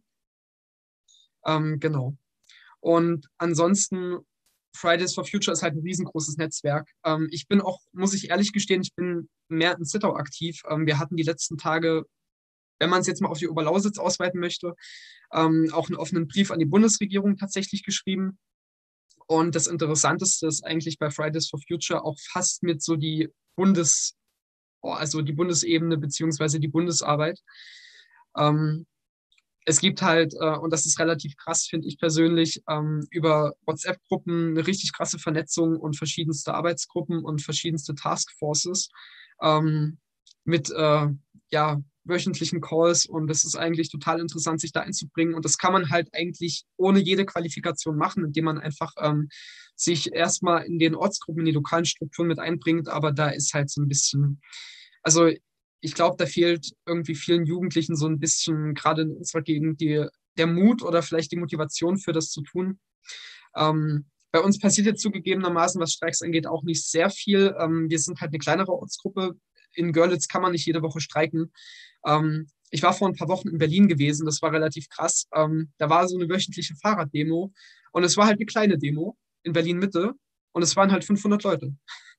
Ähm, genau. Und ansonsten, Fridays for Future ist halt ein riesengroßes Netzwerk. Ähm, ich bin auch, muss ich ehrlich gestehen, ich bin mehr in Zittau aktiv. Ähm, wir hatten die letzten Tage, wenn man es jetzt mal auf die Oberlausitz ausweiten möchte, ähm, auch einen offenen Brief an die Bundesregierung tatsächlich geschrieben. Und das Interessanteste ist eigentlich bei Fridays for Future auch fast mit so die Bundes, oh, also die Bundesebene beziehungsweise die Bundesarbeit. Ähm, es gibt halt, äh, und das ist relativ krass, finde ich persönlich, ähm, über WhatsApp-Gruppen eine richtig krasse Vernetzung und verschiedenste Arbeitsgruppen und verschiedenste Taskforces ähm, mit äh, ja, wöchentlichen Calls. Und das ist eigentlich total interessant, sich da einzubringen. Und das kann man halt eigentlich ohne jede Qualifikation machen, indem man einfach ähm, sich erstmal in den Ortsgruppen, in die lokalen Strukturen mit einbringt. Aber da ist halt so ein bisschen, also ich glaube, da fehlt irgendwie vielen Jugendlichen so ein bisschen, gerade in unserer Gegend, die, der Mut oder vielleicht die Motivation für das zu tun. Ähm, bei uns passiert jetzt zugegebenermaßen, was Streiks angeht, auch nicht sehr viel. Ähm, wir sind halt eine kleinere Ortsgruppe. In Görlitz kann man nicht jede Woche streiken. Ähm, ich war vor ein paar Wochen in Berlin gewesen, das war relativ krass. Ähm, da war so eine wöchentliche Fahrraddemo und es war halt eine kleine Demo in Berlin-Mitte und es waren halt fünfhundert Leute.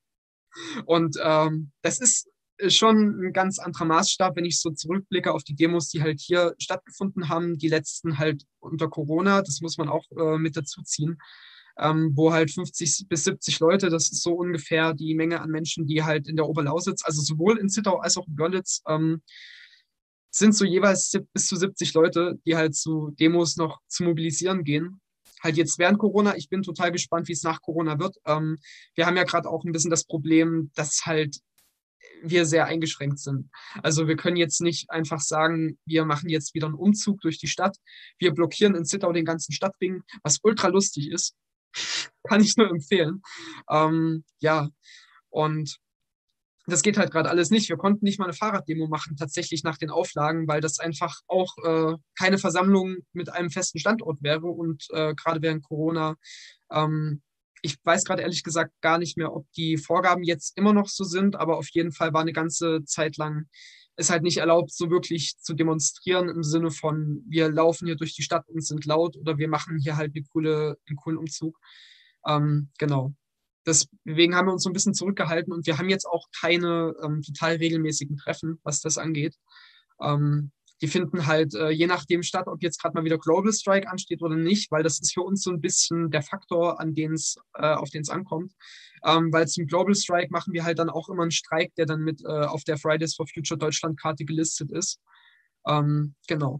Und ähm, das ist schon ein ganz anderer Maßstab, wenn ich so zurückblicke auf die Demos, die halt hier stattgefunden haben, die letzten halt unter Corona, das muss man auch äh, mit dazu ziehen, ähm, wo halt fünfzig bis siebzig Leute, das ist so ungefähr die Menge an Menschen, die halt in der Oberlausitz, also sowohl in Zittau als auch in Görlitz, ähm, sind so jeweils bis zu siebzig Leute, die halt zu Demos noch zu mobilisieren gehen. Halt jetzt während Corona, ich bin total gespannt, wie es nach Corona wird. Ähm, wir haben ja gerade auch ein bisschen das Problem, dass halt wir sehr eingeschränkt sind. Also wir können jetzt nicht einfach sagen, wir machen jetzt wieder einen Umzug durch die Stadt. Wir blockieren in Zittau den ganzen Stadtring, was ultra lustig ist. Kann ich nur empfehlen. Ähm, ja, und das geht halt gerade alles nicht. Wir konnten nicht mal eine Fahrraddemo machen, tatsächlich nach den Auflagen, weil das einfach auch äh, keine Versammlung mit einem festen Standort wäre. Und äh, gerade während Corona, ähm, ich weiß gerade ehrlich gesagt gar nicht mehr, ob die Vorgaben jetzt immer noch so sind, aber auf jeden Fall war eine ganze Zeit lang es halt nicht erlaubt, so wirklich zu demonstrieren im Sinne von, wir laufen hier durch die Stadt und sind laut oder wir machen hier halt eine coole, einen coolen Umzug. Ähm, genau. Deswegen haben wir uns so ein bisschen zurückgehalten und wir haben jetzt auch keine ähm, total regelmäßigen Treffen, was das angeht. Ähm, die finden halt äh, je nachdem statt, ob jetzt gerade mal wieder Global Strike ansteht oder nicht, weil das ist für uns so ein bisschen der Faktor, an den's, äh, auf den es ankommt. Ähm, weil zum Global Strike machen wir halt dann auch immer einen Streik, der dann mit äh, auf der Fridays for Future Deutschland-Karte gelistet ist. Ähm, genau.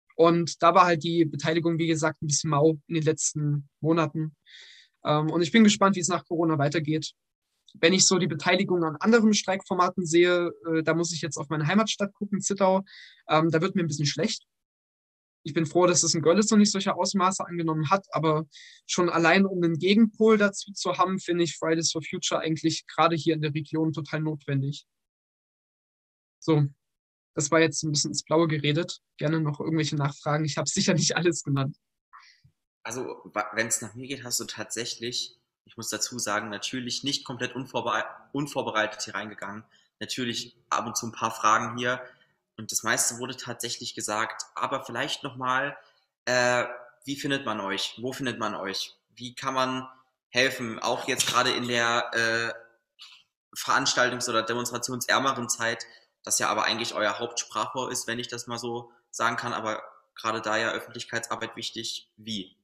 Und da war halt die Beteiligung, wie gesagt, ein bisschen mau in den letzten Monaten. Ähm, und ich bin gespannt, wie es nach Corona weitergeht. Wenn ich so die Beteiligung an anderen Streikformaten sehe, äh, da muss ich jetzt auf meine Heimatstadt gucken, Zittau. Ähm, da wird mir ein bisschen schlecht. Ich bin froh, dass es in Görlitz noch nicht solche Ausmaße angenommen hat, aber schon allein, um einen Gegenpol dazu zu haben, finde ich Fridays for Future eigentlich gerade hier in der Region total notwendig. So, das war jetzt ein bisschen ins Blaue geredet. Gerne noch irgendwelche Nachfragen. Ich habe sicher nicht alles genannt. Also, wenn es nach mir geht, hast du tatsächlich, ich muss dazu sagen, natürlich nicht komplett unvorbere unvorbereitet hier reingegangen. Natürlich ab und zu ein paar Fragen hier und das meiste wurde tatsächlich gesagt. Aber vielleicht nochmal, äh, wie findet man euch? Wo findet man euch? Wie kann man helfen? Auch jetzt gerade in der, äh, veranstaltungs- oder demonstrationsärmeren Zeit, das ja aber eigentlich euer Hauptsprachrohr ist, wenn ich das mal so sagen kann, aber gerade da ja Öffentlichkeitsarbeit wichtig, wie?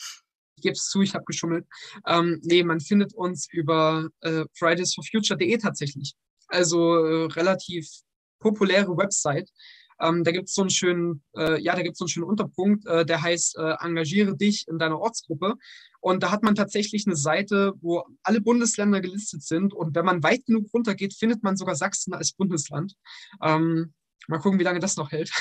Ich gebe es zu, ich habe geschummelt. Ähm, nee, man findet uns über äh, fridays for future punkt de tatsächlich. Also äh, relativ populäre Website. Ähm, da gibt es so einen schönen, äh, ja, da gibt es so einen schönen Unterpunkt, äh, der heißt äh, Engagiere dich in deiner Ortsgruppe. Und da hat man tatsächlich eine Seite, wo alle Bundesländer gelistet sind. Und wenn man weit genug runtergeht, findet man sogar Sachsen als Bundesland. Ähm, mal gucken, wie lange das noch hält.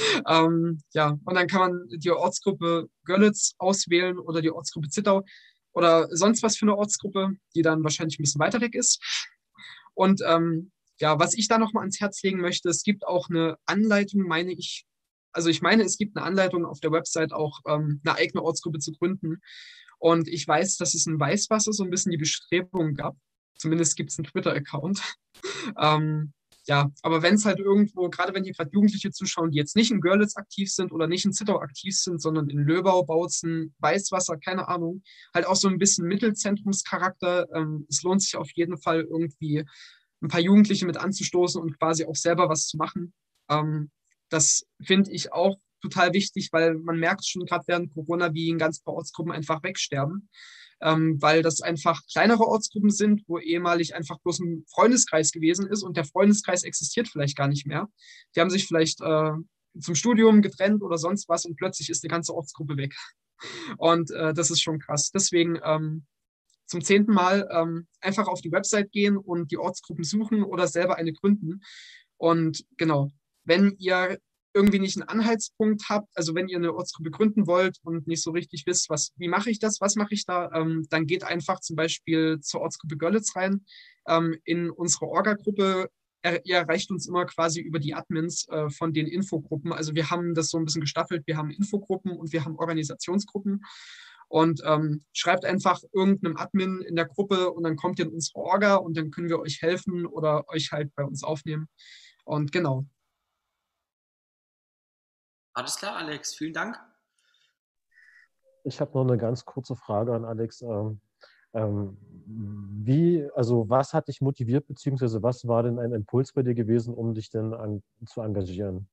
ähm, ja, und dann kann man die Ortsgruppe Görlitz auswählen oder die Ortsgruppe Zittau oder sonst was für eine Ortsgruppe, die dann wahrscheinlich ein bisschen weiter weg ist. Und ähm, ja, was ich da nochmal ans Herz legen möchte, es gibt auch eine Anleitung, meine ich, also ich meine, es gibt eine Anleitung auf der Website auch ähm, eine eigene Ortsgruppe zu gründen. Und ich weiß, dass es in Weißwasser so ein bisschen die Bestrebung gab. Zumindest gibt es einen Twitter-Account. ähm, ja, aber wenn es halt irgendwo, gerade wenn hier gerade Jugendliche zuschauen, die jetzt nicht in Görlitz aktiv sind oder nicht in Zittau aktiv sind, sondern in Löbau, Bautzen, Weißwasser, keine Ahnung, halt auch so ein bisschen Mittelzentrumscharakter. Ähm, es lohnt sich auf jeden Fall irgendwie ein paar Jugendliche mit anzustoßen und quasi auch selber was zu machen. Ähm, das finde ich auch total wichtig, weil man merkt schon gerade während Corona, wie ein ganz paar Ortsgruppen einfach wegsterben, ähm, weil das einfach kleinere Ortsgruppen sind, wo ehemalig einfach bloß ein Freundeskreis gewesen ist und der Freundeskreis existiert vielleicht gar nicht mehr. Die haben sich vielleicht äh, zum Studium getrennt oder sonst was und plötzlich ist die ganze Ortsgruppe weg. Und äh, das ist schon krass. Deswegen ähm, zum zehnten Mal ähm, einfach auf die Website gehen und die Ortsgruppen suchen oder selber eine gründen. Und genau, wenn ihr irgendwie nicht einen Anhaltspunkt habt, also wenn ihr eine Ortsgruppe gründen wollt und nicht so richtig wisst, was, wie mache ich das, was mache ich da, ähm, dann geht einfach zum Beispiel zur Ortsgruppe Görlitz rein, ähm, in unsere Orga-Gruppe. Er, ihr erreicht uns immer quasi über die Admins äh, von den Infogruppen. Also wir haben das so ein bisschen gestaffelt. Wir haben Infogruppen und wir haben Organisationsgruppen. Und ähm, schreibt einfach irgendeinem Admin in der Gruppe und dann kommt ihr in unsere Orga und dann können wir euch helfen oder euch halt bei uns aufnehmen. Und genau. Alles klar, Alex, vielen Dank. Ich habe noch eine ganz kurze Frage an Alex. Ähm, ähm, wie, also was hat dich motiviert, beziehungsweise was war denn ein Impuls bei dir gewesen, um dich denn an, zu engagieren?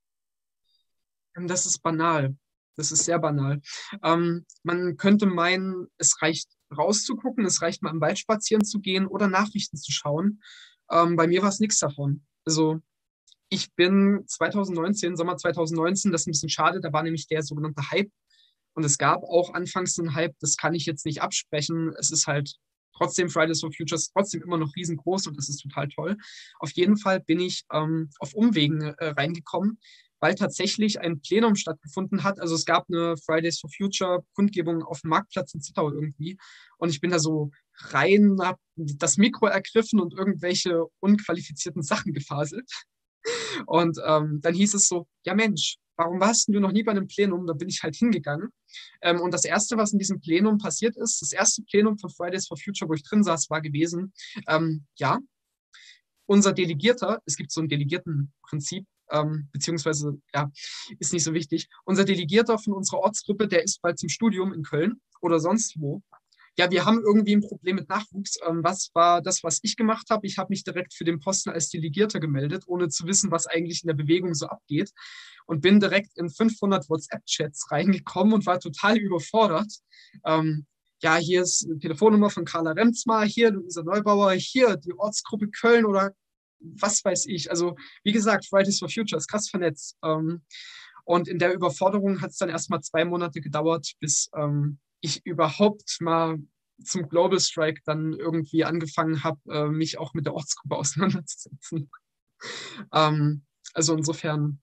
Das ist banal. Das ist sehr banal. Ähm, man könnte meinen, es reicht rauszugucken, es reicht mal im Wald spazieren zu gehen oder Nachrichten zu schauen. Ähm, bei mir war es nichts davon. Also ich bin zwanzig neunzehn, Sommer zwanzig neunzehn, das ist ein bisschen schade, da war nämlich der sogenannte Hype. Und es gab auch anfangs einen Hype, das kann ich jetzt nicht absprechen. Es ist halt trotzdem Fridays for Future ist trotzdem immer noch riesengroß und das ist total toll. Auf jeden Fall bin ich ähm, auf Umwegen äh, reingekommen, weil tatsächlich ein Plenum stattgefunden hat. Also es gab eine Fridays for Future Kundgebung auf dem Marktplatz in Zittau irgendwie. Und ich bin da so rein, habe das Mikro ergriffen und irgendwelche unqualifizierten Sachen gefaselt. Und ähm, dann hieß es so, ja Mensch, warum warst du noch nie bei einem Plenum? Da bin ich halt hingegangen. Ähm, und das Erste, was in diesem Plenum passiert ist, das erste Plenum von Fridays for Future, wo ich drin saß, war gewesen, ähm, ja, unser Delegierter, es gibt so ein Delegiertenprinzip, ähm, beziehungsweise, ja, ist nicht so wichtig. Unser Delegierter von unserer Ortsgruppe, der ist bald zum Studium in Köln oder sonst wo. Ja, wir haben irgendwie ein Problem mit Nachwuchs. Ähm, was war das, was ich gemacht habe? Ich habe mich direkt für den Posten als Delegierter gemeldet, ohne zu wissen, was eigentlich in der Bewegung so abgeht. Und bin direkt in fünfhundert WhatsApp-Chats reingekommen und war total überfordert. Ähm, ja, hier ist eine Telefonnummer von Carla Remzmar, hier Luisa Neubauer, hier die Ortsgruppe Köln oder was weiß ich. Also, wie gesagt, Fridays for Future ist krass vernetzt. Ähm, und in der Überforderung hat es dann erstmal zwei Monate gedauert, bis ähm, ich überhaupt mal zum Global Strike dann irgendwie angefangen habe, äh, mich auch mit der Ortsgruppe auseinanderzusetzen. ähm, also insofern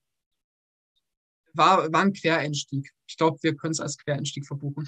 war, war ein Quereinstieg. Ich glaube, wir können es als Quereinstieg verbuchen.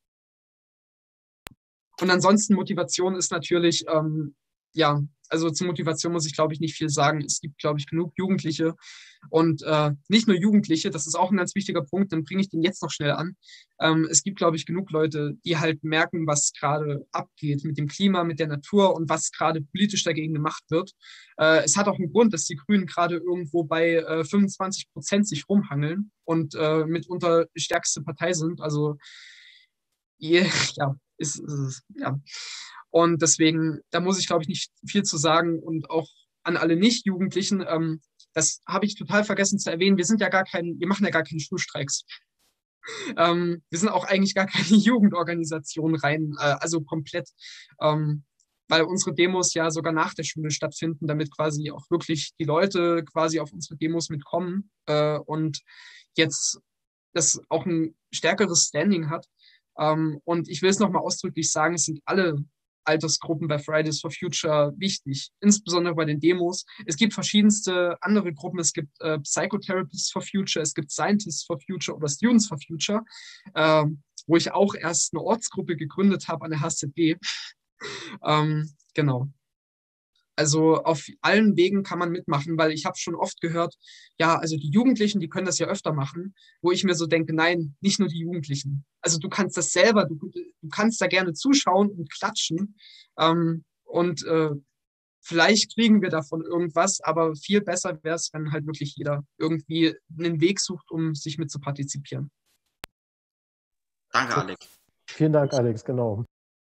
Und ansonsten Motivation ist natürlich, ähm, ja, also zur Motivation muss ich, glaube ich, nicht viel sagen. Es gibt, glaube ich, genug Jugendliche und äh, nicht nur Jugendliche, das ist auch ein ganz wichtiger Punkt, dann bringe ich den jetzt noch schnell an. Ähm, es gibt, glaube ich, genug Leute, die halt merken, was gerade abgeht mit dem Klima, mit der Natur und was gerade politisch dagegen gemacht wird. Äh, es hat auch einen Grund, dass die Grünen gerade irgendwo bei äh, fünfundzwanzig Prozent sich rumhangeln und äh, mitunter die stärkste Partei sind. Also, yeah, ja, ist, ist, ja. Und deswegen, da muss ich, glaube ich, nicht viel zu sagen. Und auch an alle Nicht-Jugendlichen, ähm, das habe ich total vergessen zu erwähnen. Wir sind ja gar kein, wir machen ja gar keine Schulstreiks. Ähm, wir sind auch eigentlich gar keine Jugendorganisation rein, äh, also komplett, ähm, weil unsere Demos ja sogar nach der Schule stattfinden, damit quasi auch wirklich die Leute quasi auf unsere Demos mitkommen äh, und jetzt das auch ein stärkeres Standing hat. Ähm, und ich will es nochmal ausdrücklich sagen, es sind alle Altersgruppen bei Fridays for Future wichtig, insbesondere bei den Demos. Es gibt verschiedenste andere Gruppen, es gibt äh, Psychotherapists for Future, es gibt Scientists for Future oder Students for Future, äh, wo ich auch erst eine Ortsgruppe gegründet habe an der H Z B. ähm, genau. Also auf allen Wegen kann man mitmachen, weil ich habe schon oft gehört, ja, also die Jugendlichen, die können das ja öfter machen, wo ich mir so denke, nein, nicht nur die Jugendlichen. Also du kannst das selber, du, du kannst da gerne zuschauen und klatschen ähm, und äh, vielleicht kriegen wir davon irgendwas, aber viel besser wäre es, wenn halt wirklich jeder irgendwie einen Weg sucht, um sich mit zu partizipieren. Danke, Alex. Vielen Dank, Alex, genau.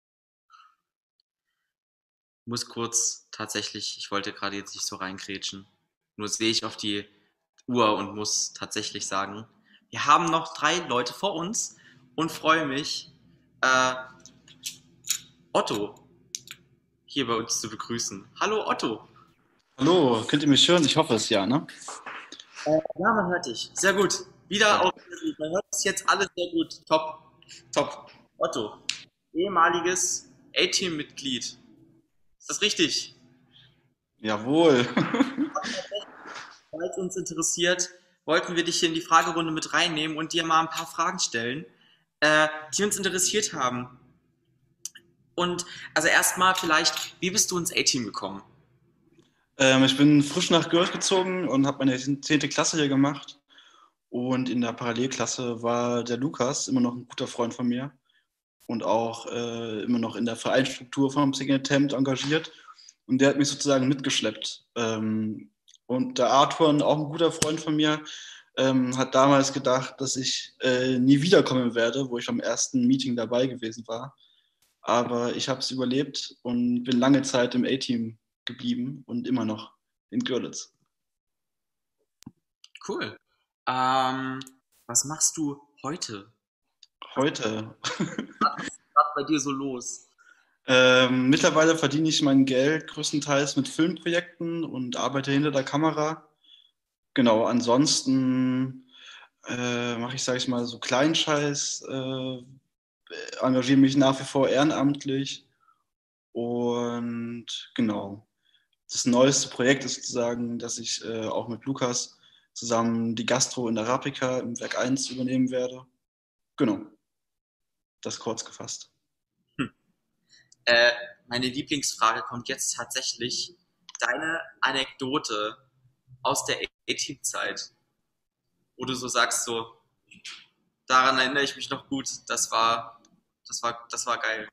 Ich muss kurz tatsächlich, ich wollte gerade jetzt nicht so reingrätschen, nur sehe ich auf die Uhr und muss tatsächlich sagen, wir haben noch drei Leute vor uns und freue mich, äh, Otto hier bei uns zu begrüßen. Hallo Otto. Hallo, könnt ihr mich hören? Ich hoffe es ja, ne? Äh, ja, man hört dich. Sehr gut. Wieder auch, man hört es jetzt alle sehr gut. Top, top. Otto, ehemaliges A-Team-Mitglied. Ist das richtig? Jawohl. Weil es uns interessiert, wollten wir dich hier in die Fragerunde mit reinnehmen und dir mal ein paar Fragen stellen, äh, die uns interessiert haben. Und also erstmal vielleicht, wie bist du ins A-Team gekommen? Ähm, ich bin frisch nach Görlitz gezogen und habe meine zehnte Klasse hier gemacht. Und in der Parallelklasse war der Lukas immer noch ein guter Freund von mir und auch äh, immer noch in der Vereinsstruktur vom Second Attempt engagiert. Und der hat mich sozusagen mitgeschleppt. Ähm, und der Arthur, auch ein guter Freund von mir, ähm, hat damals gedacht, dass ich äh, nie wiederkommen werde, wo ich am ersten Meeting dabei gewesen war. Aber ich habe es überlebt und bin lange Zeit im A-Team geblieben und immer noch in Görlitz. Cool. Ähm, was machst du heute? Heute? Was ist gerade bei dir so los? Ähm, mittlerweile verdiene ich mein Geld größtenteils mit Filmprojekten und arbeite hinter der Kamera. Genau, ansonsten äh, mache ich, sage ich mal, so Kleinscheiß, äh, engagiere mich nach wie vor ehrenamtlich und genau. Das neueste Projekt ist sozusagen, dass ich äh, auch mit Lukas zusammen die Gastro in der Rapica im Werk eins übernehmen werde. Genau, das kurz gefasst. Hm. Äh, meine Lieblingsfrage kommt jetzt tatsächlich. Deine Anekdote aus der A-Team-Zeit, wo du so sagst, so, daran erinnere ich mich noch gut, das war, das war, das war geil.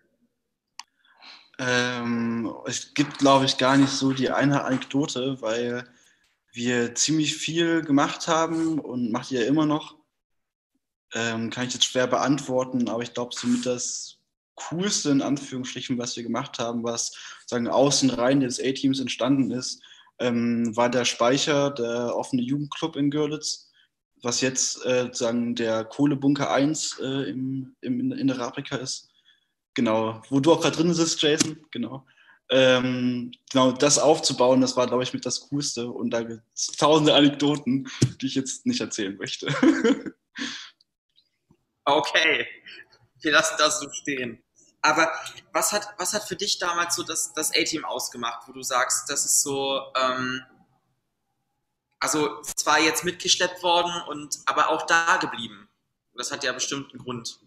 Ähm, es gibt, glaube ich, gar nicht so die eine Anekdote, weil wir ziemlich viel gemacht haben und macht ihr ja immer noch. Ähm, kann ich jetzt schwer beantworten, aber ich glaube, somit das Coolste in Anführungsstrichen, was wir gemacht haben, was sagen außen rein des A-Teams entstanden ist, ähm, war der Speicher, der offene Jugendclub in Görlitz, was jetzt äh, sagen der Kohlebunker eins äh, im, im, in der Rapica ist. Genau, wo du auch gerade drin sitzt, Jason, genau. Ähm, genau, das aufzubauen, das war, glaube ich, mit das Coolste. Und da gibt es tausende Anekdoten, die ich jetzt nicht erzählen möchte. Okay, wir lassen das so stehen. Aber was hat, was hat für dich damals so das, das A-Team ausgemacht, wo du sagst, das ist so, ähm, also zwar jetzt mitgeschleppt worden, und aber auch da geblieben? Das hat ja bestimmt einen Grund.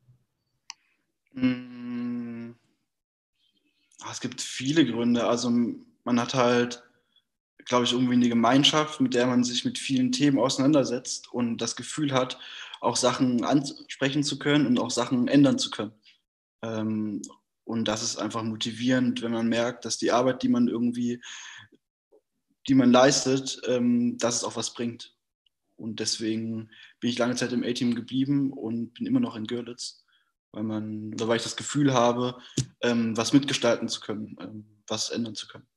Es gibt viele Gründe. Also man hat halt, glaube ich, irgendwie eine Gemeinschaft, mit der man sich mit vielen Themen auseinandersetzt und das Gefühl hat, auch Sachen ansprechen zu können und auch Sachen ändern zu können. Ähm, und das ist einfach motivierend, wenn man merkt, dass die Arbeit, die man irgendwie, die man leistet, ähm, dass es auch was bringt. Und deswegen bin ich lange Zeit im A-Team geblieben und bin immer noch in Görlitz. weil man, oder weil ich das Gefühl habe, ähm, was mitgestalten zu können, ähm, was ändern zu können.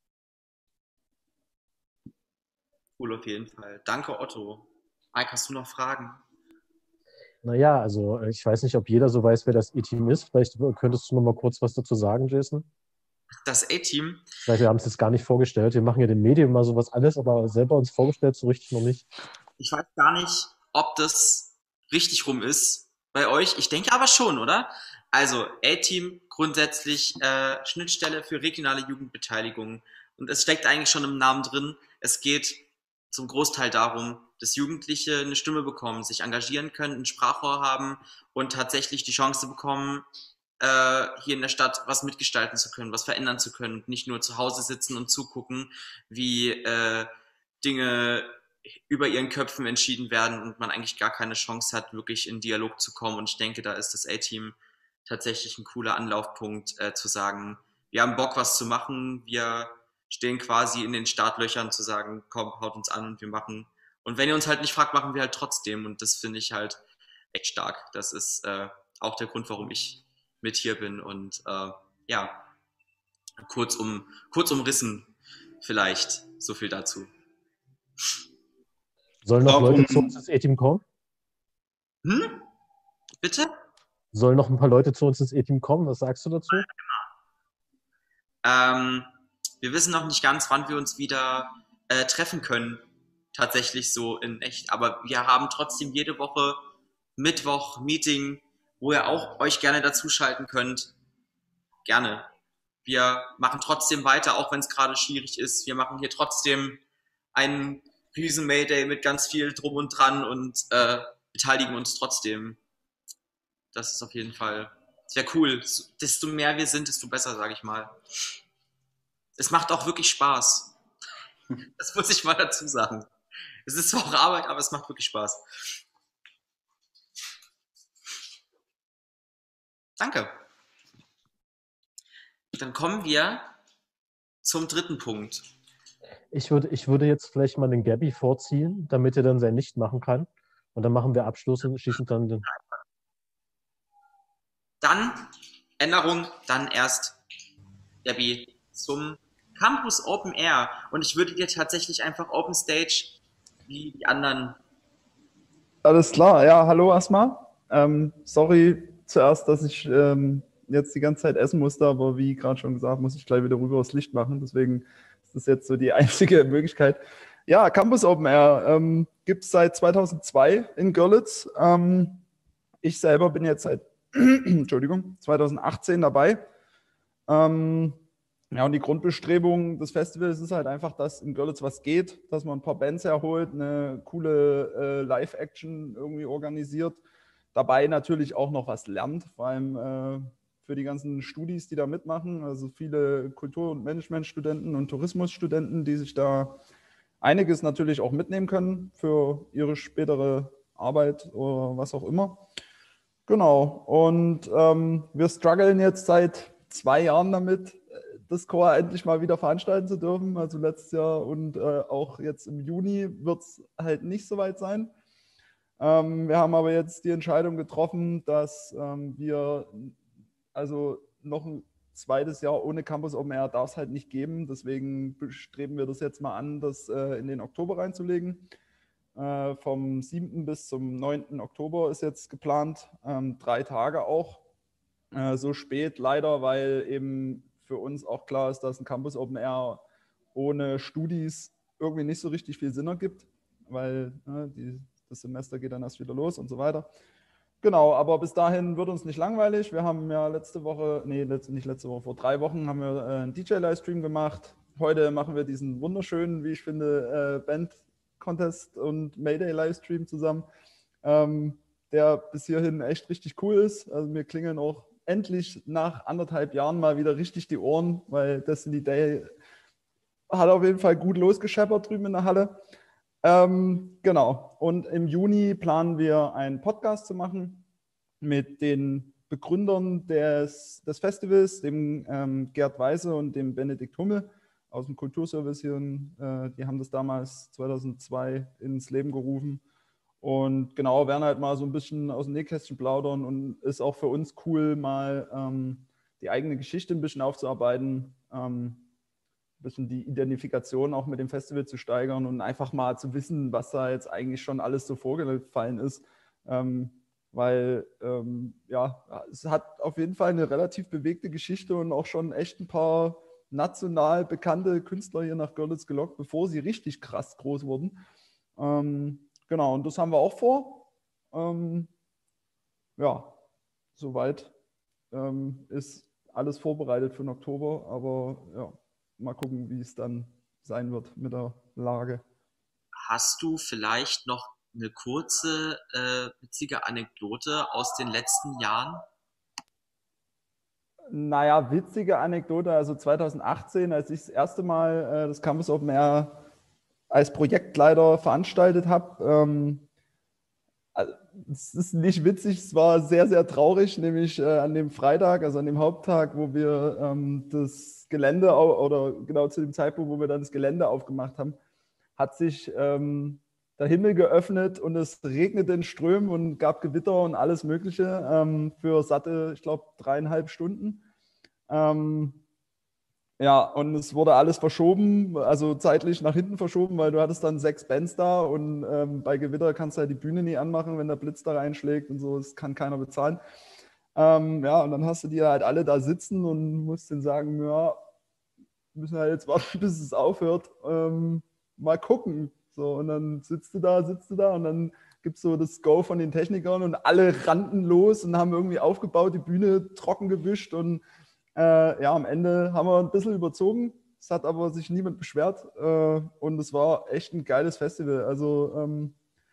Cool, auf jeden Fall. Danke, Otto. Mike, hast du noch Fragen? Naja, also äh, ich weiß nicht, ob jeder so weiß, wer das E-Team ist. Vielleicht könntest du noch mal kurz was dazu sagen, Jason. Das A-Team? Weil wir haben es jetzt gar nicht vorgestellt. Wir machen ja den Medien mal sowas alles, aber selber uns vorgestellt so richtig noch nicht. Ich weiß gar nicht, ob das richtig rum ist bei euch. Ich denke aber schon, oder? Also A-Team grundsätzlich äh, Schnittstelle für regionale Jugendbeteiligung. Und es steckt eigentlich schon im Namen drin. Es geht zum Großteil darum, dass Jugendliche eine Stimme bekommen, sich engagieren können, ein Sprachrohr haben und tatsächlich die Chance bekommen, äh, hier in der Stadt was mitgestalten zu können, was verändern zu können und nicht nur zu Hause sitzen und zugucken, wie äh, Dinge über ihren Köpfen entschieden werden und man eigentlich gar keine Chance hat, wirklich in Dialog zu kommen. Und ich denke, da ist das A-Team tatsächlich ein cooler Anlaufpunkt, äh, zu sagen, wir haben Bock, was zu machen, wir stehen quasi in den Startlöchern zu sagen, komm, haut uns an und wir machen. Und wenn ihr uns halt nicht fragt, machen wir halt trotzdem. Und das finde ich halt echt stark. Das ist äh, auch der Grund, warum ich mit hier bin. Und äh, ja, kurz, um, kurz umrissen vielleicht so viel dazu. Sollen noch Warum- Leute zu uns ins E-Team kommen? Hm? Bitte? Sollen noch ein paar Leute zu uns ins E-Team kommen? Was sagst du dazu? Ähm, wir wissen noch nicht ganz, wann wir uns wieder äh, treffen können. Tatsächlich so in echt. Aber wir haben trotzdem jede Woche Mittwoch Meeting, wo ihr auch euch gerne dazuschalten könnt. Gerne. Wir machen trotzdem weiter, auch wenn es gerade schwierig ist. Wir machen hier trotzdem einen riesen Mayday mit ganz viel drum und dran und äh, beteiligen uns trotzdem. Das ist auf jeden Fall, das wäre cool. Desto mehr wir sind, desto besser, sage ich mal. Es macht auch wirklich Spaß. Das muss ich mal dazu sagen. Es ist zwar auch Arbeit, aber es macht wirklich Spaß. Danke. Dann kommen wir zum dritten Punkt. Ich würde, ich würde jetzt vielleicht mal den Gabby vorziehen, damit er dann sein Licht machen kann. Und dann machen wir Abschluss und schließen dann den. Dann Änderung, dann erst Debbie zum Campus Open Air. Und ich würde dir tatsächlich einfach Open Stage wie die anderen. Alles klar, ja, hallo erstmal. Ähm, sorry zuerst, dass ich ähm, jetzt die ganze Zeit essen musste, aber wie gerade schon gesagt, muss ich gleich wieder rüber das Licht machen. Deswegen ist das jetzt so die einzige Möglichkeit. Ja, Campus Open Air ähm, gibt es seit zweitausendzwei in Görlitz. Ähm, ich selber bin jetzt seit Entschuldigung, zweitausendachtzehn dabei. Ähm, ja, und die Grundbestrebung des Festivals ist halt einfach, dass in Görlitz was geht, dass man ein paar Bands herholt, eine coole äh, Live-Action irgendwie organisiert, dabei natürlich auch noch was lernt, vor allem äh, für die ganzen Studis, die da mitmachen, also viele Kultur- und Managementstudenten und Tourismusstudenten, die sich da einiges natürlich auch mitnehmen können für ihre spätere Arbeit oder was auch immer. Genau, und ähm, wir strugglen jetzt seit zwei Jahren damit, das Chor endlich mal wieder veranstalten zu dürfen. Also letztes Jahr und äh, auch jetzt im Juni wird es halt nicht so weit sein. Ähm, wir haben aber jetzt die Entscheidung getroffen, dass ähm, wir also noch ein zweites Jahr ohne Campus Open Air darf es halt nicht geben. Deswegen streben wir das jetzt mal an, das äh, in den Oktober reinzulegen. Äh, vom siebten bis zum neunten Oktober ist jetzt geplant, ähm, drei Tage auch. Äh, so spät leider, weil eben für uns auch klar ist, dass ein Campus Open Air ohne Studis irgendwie nicht so richtig viel Sinn ergibt, weil ne, die, das Semester geht dann erst wieder los und so weiter. Genau, aber bis dahin wird uns nicht langweilig. Wir haben ja letzte Woche, nee, letzte, nicht letzte Woche, vor drei Wochen haben wir äh, einen D J-Livestream gemacht. Heute machen wir diesen wunderschönen, wie ich finde, äh, Band-Contest und Mayday-Livestream zusammen, ähm, der bis hierhin echt richtig cool ist. Also mir klingeln auch endlich nach anderthalb Jahren mal wieder richtig die Ohren, weil Destiny Day hat auf jeden Fall gut losgescheppert drüben in der Halle. Ähm, genau. Und im Juni planen wir einen Podcast zu machen mit den Begründern des, des Festivals, dem ähm, Gerd Weise und dem Benedikt Hummel aus dem Kulturservice hier. In, äh, die haben das damals zweitausendzwei ins Leben gerufen. Und genau, werden halt mal so ein bisschen aus dem Nähkästchen plaudern und ist auch für uns cool, mal ähm, die eigene Geschichte ein bisschen aufzuarbeiten, ähm, ein bisschen die Identifikation auch mit dem Festival zu steigern und einfach mal zu wissen, was da jetzt eigentlich schon alles so vorgefallen ist. Ähm, weil ähm, ja, es hat auf jeden Fall eine relativ bewegte Geschichte und auch schon echt ein paar national bekannte Künstler hier nach Görlitz gelockt, bevor sie richtig krass groß wurden. Ähm, genau, und das haben wir auch vor. Ähm, ja, soweit ähm, ist alles vorbereitet für den Oktober, aber ja, mal gucken, wie es dann sein wird mit der Lage. Hast du vielleicht noch eine kurze, äh, witzige Anekdote aus den letzten Jahren? Naja, witzige Anekdote, also zweitausendachtzehn, als ich das erste Mal äh, das Campus Open Air als Projektleiter veranstaltet habe, ähm, also, es ist nicht witzig, es war sehr, sehr traurig, nämlich äh, an dem Freitag, also an dem Haupttag, wo wir ähm, das Gelände, au- oder genau zu dem Zeitpunkt, wo wir dann das Gelände aufgemacht haben, hat sich ähm, der Himmel geöffnet und es regnete in Strömen und gab Gewitter und alles Mögliche ähm, für satte, ich glaube, dreieinhalb Stunden. Ähm, ja, und es wurde alles verschoben, also zeitlich nach hinten verschoben, weil du hattest dann sechs Bands da und ähm, bei Gewitter kannst du halt die Bühne nie anmachen, wenn der Blitz da reinschlägt und so, das kann keiner bezahlen. Ähm, ja, und dann hast du die halt alle da sitzen und musst denen sagen, ja, wir müssen halt jetzt warten, bis es aufhört. Ähm, mal gucken. So, und dann sitzt du da, sitzt du da und dann gibt es so das Go von den Technikern und alle rannten los und haben irgendwie aufgebaut, die Bühne trocken gewischt und äh, ja, am Ende haben wir ein bisschen überzogen. Es hat aber sich niemand beschwert äh, und es war echt ein geiles Festival. Also ähm,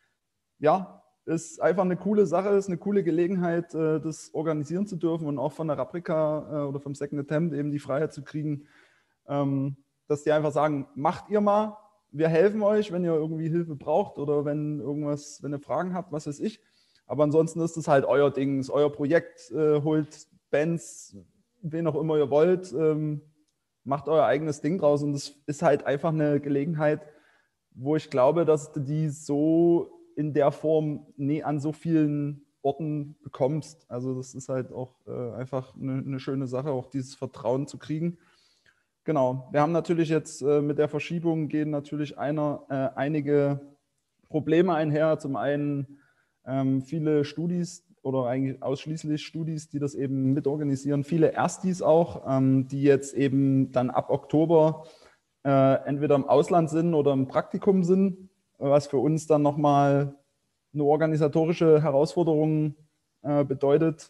ja, ist einfach eine coole Sache, ist eine coole Gelegenheit, äh, das organisieren zu dürfen und auch von der Raprika äh, oder vom Second Attempt eben die Freiheit zu kriegen, ähm, dass die einfach sagen, macht ihr mal, wir helfen euch, wenn ihr irgendwie Hilfe braucht oder wenn irgendwas, wenn ihr Fragen habt, was weiß ich. Aber ansonsten ist es halt euer Ding, ist euer Projekt, äh, holt Bands, wen auch immer ihr wollt, ähm, macht euer eigenes Ding draus und es ist halt einfach eine Gelegenheit, wo ich glaube, dass du die so in der Form nie an so vielen Orten bekommst. Also das ist halt auch äh, einfach eine, eine schöne Sache, auch dieses Vertrauen zu kriegen. Genau, wir haben natürlich jetzt äh, mit der Verschiebung gehen natürlich einer, äh, einige Probleme einher. Zum einen ähm, viele Studis oder eigentlich ausschließlich Studis, die das eben mitorganisieren, viele Erstis auch, ähm, die jetzt eben dann ab Oktober äh, entweder im Ausland sind oder im Praktikum sind, was für uns dann nochmal eine organisatorische Herausforderung äh, bedeutet,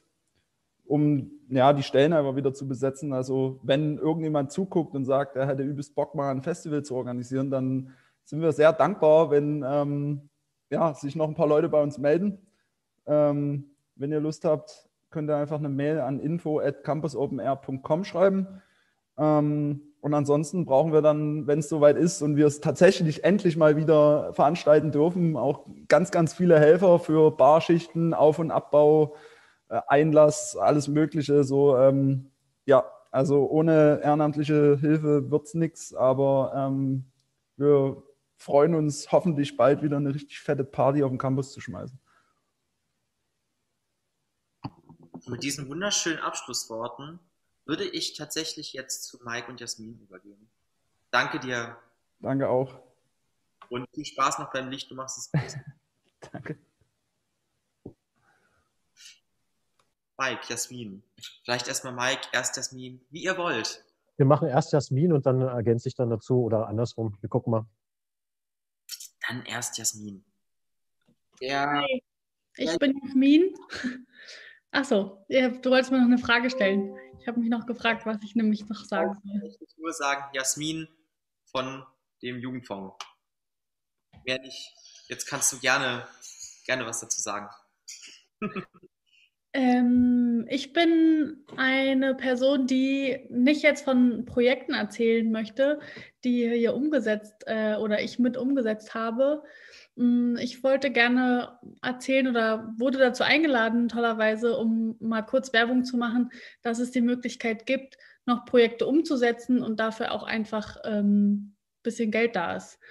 um ja, die Stellen einfach wieder zu besetzen. Also wenn irgendjemand zuguckt und sagt, er hätte übelst Bock, mal ein Festival zu organisieren, dann sind wir sehr dankbar, wenn ähm, ja, sich noch ein paar Leute bei uns melden. Ähm, wenn ihr Lust habt, könnt ihr einfach eine Mail an info at campusopenair punkt com schreiben. Ähm, und ansonsten brauchen wir dann, wenn es soweit ist und wir es tatsächlich endlich mal wieder veranstalten dürfen, auch ganz, ganz viele Helfer für Barschichten, Auf- und Abbau, Einlass, alles Mögliche. So, ähm, ja, also ohne ehrenamtliche Hilfe wird es nichts, aber ähm, wir freuen uns hoffentlich bald wieder eine richtig fette Party auf dem Campus zu schmeißen. Mit diesen wunderschönen Abschlussworten würde ich tatsächlich jetzt zu Mike und Jasmin übergehen. Danke dir. Danke auch. Und viel Spaß noch beim Licht, du machst es gut. Danke. Mike, Jasmin. Vielleicht erstmal Mike, erst Jasmin, wie ihr wollt. Wir machen erst Jasmin und dann ergänze ich dann dazu oder andersrum. Wir gucken mal. Dann erst Jasmin. Der, Hi, ich bin Jasmin. Achso, du wolltest mir noch eine Frage stellen. Ich habe mich noch gefragt, was ich nämlich noch sagen soll. Ich muss nur sagen, Jasmin von dem Jugendfonds. Mehr nicht. Jetzt kannst du gerne, gerne was dazu sagen. Ähm, ich bin eine Person, die nicht jetzt von Projekten erzählen möchte, die hier umgesetzt äh, oder ich mit umgesetzt habe. Ich wollte gerne erzählen oder wurde dazu eingeladen, tollerweise, um mal kurz Werbung zu machen, dass es die Möglichkeit gibt, noch Projekte umzusetzen und dafür auch einfach ein ähm, bisschen Geld da ist.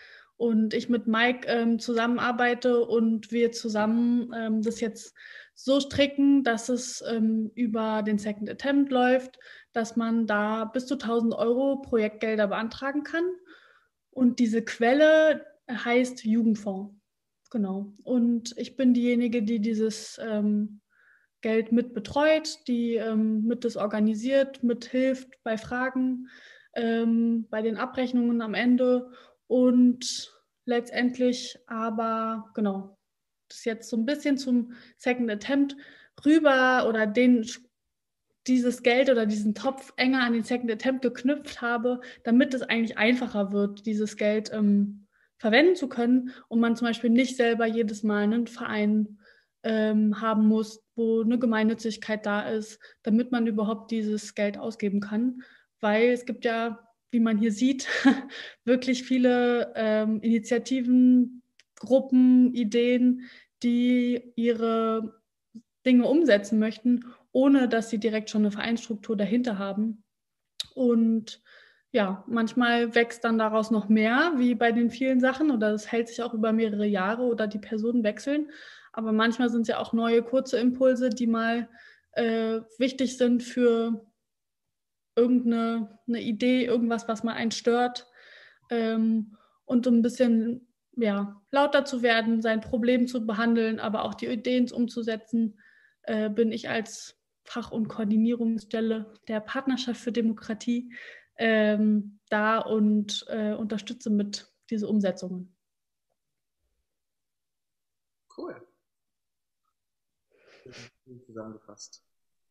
und ich mit Mike ähm, zusammenarbeite und wir zusammen ähm, das jetzt so stricken, dass es ähm, über den Second Attempt läuft, dass man da bis zu tausend Euro Projektgelder beantragen kann. Und diese Quelle heißt Jugendfonds. Genau. Und ich bin diejenige, die dieses ähm, Geld mit betreut, die ähm, mit das organisiert, mithilft bei Fragen, ähm, bei den Abrechnungen am Ende und letztendlich aber, genau, das jetzt so ein bisschen zum Second Attempt rüber oder den, dieses Geld oder diesen Topf enger an den Second Attempt geknüpft habe, damit es eigentlich einfacher wird, dieses Geld ähm, verwenden zu können und man zum Beispiel nicht selber jedes Mal einen Verein ähm, haben muss, wo eine Gemeinnützigkeit da ist, damit man überhaupt dieses Geld ausgeben kann. Weil es gibt ja, wie man hier sieht, wirklich viele ähm, Initiativen, Gruppen, Ideen, die ihre Dinge umsetzen möchten, ohne dass sie direkt schon eine Vereinsstruktur dahinter haben. Und ja, manchmal wächst dann daraus noch mehr, wie bei den vielen Sachen, oder es hält sich auch über mehrere Jahre oder die Personen wechseln. Aber manchmal sind es ja auch neue, kurze Impulse, die mal äh, wichtig sind für irgendeine eine Idee, irgendwas, was mal einen stört. Ähm, und um ein bisschen ja, lauter zu werden, sein Problem zu behandeln, aber auch die Ideen umzusetzen, äh, bin ich als Fach- und Koordinierungsstelle der Partnerschaft für Demokratie ähm, da und äh, unterstütze mit diese Umsetzungen. Cool. Zusammengefasst.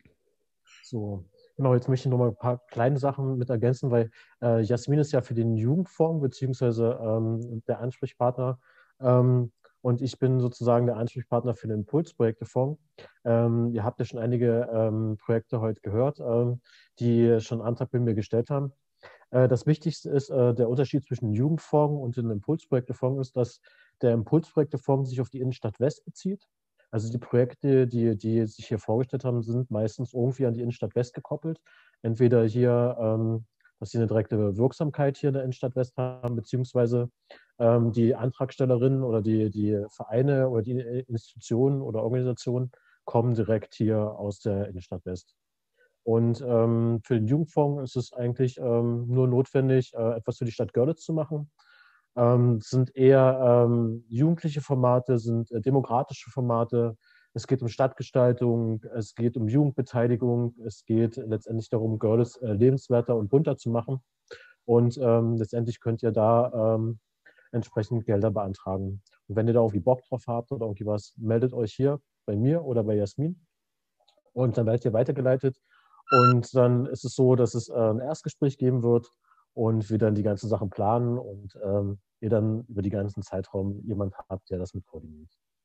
So, genau, jetzt möchte ich noch mal ein paar kleine Sachen mit ergänzen, weil äh, Jasmin ist ja für den Jugendfonds beziehungsweise ähm, der Ansprechpartner ähm, und ich bin sozusagen der Ansprechpartner für den Impulsprojektefonds. Ähm, ihr habt ja schon einige ähm, Projekte heute gehört, ähm, die schon Antrag bei mir gestellt haben. Äh, das Wichtigste ist, äh, der Unterschied zwischen dem Jugendfonds und dem Impulsprojektefonds ist, dass der Impulsprojektefonds sich auf die Innenstadt West bezieht. Also die Projekte, die, die sich hier vorgestellt haben, sind meistens irgendwie an die Innenstadt West gekoppelt. Entweder hier, ähm, dass sie eine direkte Wirksamkeit hier in der Innenstadt West haben, beziehungsweise ähm, die Antragstellerinnen oder die, die Vereine oder die Institutionen oder Organisationen kommen direkt hier aus der Innenstadt West. Und ähm, für den Jugendfonds ist es eigentlich ähm, nur notwendig, äh, etwas für die Stadt Görlitz zu machen. Ähm, es sind eher ähm, jugendliche Formate, sind äh, demokratische Formate. Es geht um Stadtgestaltung, es geht um Jugendbeteiligung, es geht letztendlich darum, Görlitz äh, lebenswerter und bunter zu machen. Und ähm, letztendlich könnt ihr da ähm, entsprechend Gelder beantragen. Und wenn ihr da irgendwie Bock drauf habt oder irgendwie was, meldet euch hier bei mir oder bei Jasmin. Und dann werdet ihr weitergeleitet. Und dann ist es so, dass es äh, ein Erstgespräch geben wird und wir dann die ganzen Sachen planen und ähm, ihr dann über die ganzen Zeitraum jemand habt, der das mit koordiniert.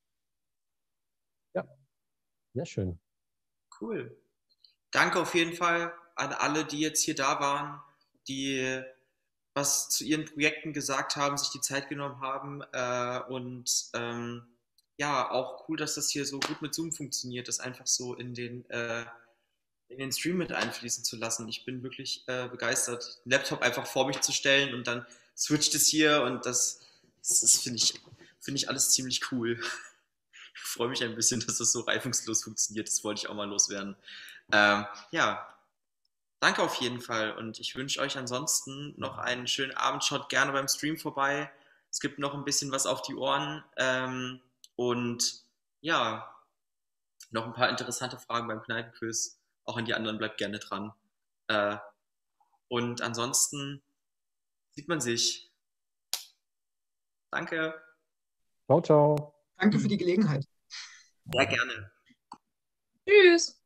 Ja, sehr schön. Cool. Danke auf jeden Fall an alle, die jetzt hier da waren, die was zu ihren Projekten gesagt haben, sich die Zeit genommen haben äh, und ähm, ja, auch cool, dass das hier so gut mit Zoom funktioniert, das einfach so in den äh, in den Stream mit einfließen zu lassen. Ich bin wirklich äh, begeistert, den Laptop einfach vor mich zu stellen und dann switcht es hier und das, das, das finde ich, find ich alles ziemlich cool. Ich freue mich ein bisschen, dass das so reibungslos funktioniert. Das wollte ich auch mal loswerden. Ähm, ja, danke auf jeden Fall und ich wünsche euch ansonsten noch einen schönen Abend. Schaut gerne beim Stream vorbei. Es gibt noch ein bisschen was auf die Ohren ähm, und ja, noch ein paar interessante Fragen beim Kneipenquiz. Auch an die anderen bleibt gerne dran. Äh, und ansonsten sieht man sich. Danke. Ciao, ciao. Danke für die Gelegenheit. Sehr gerne. Tschüss.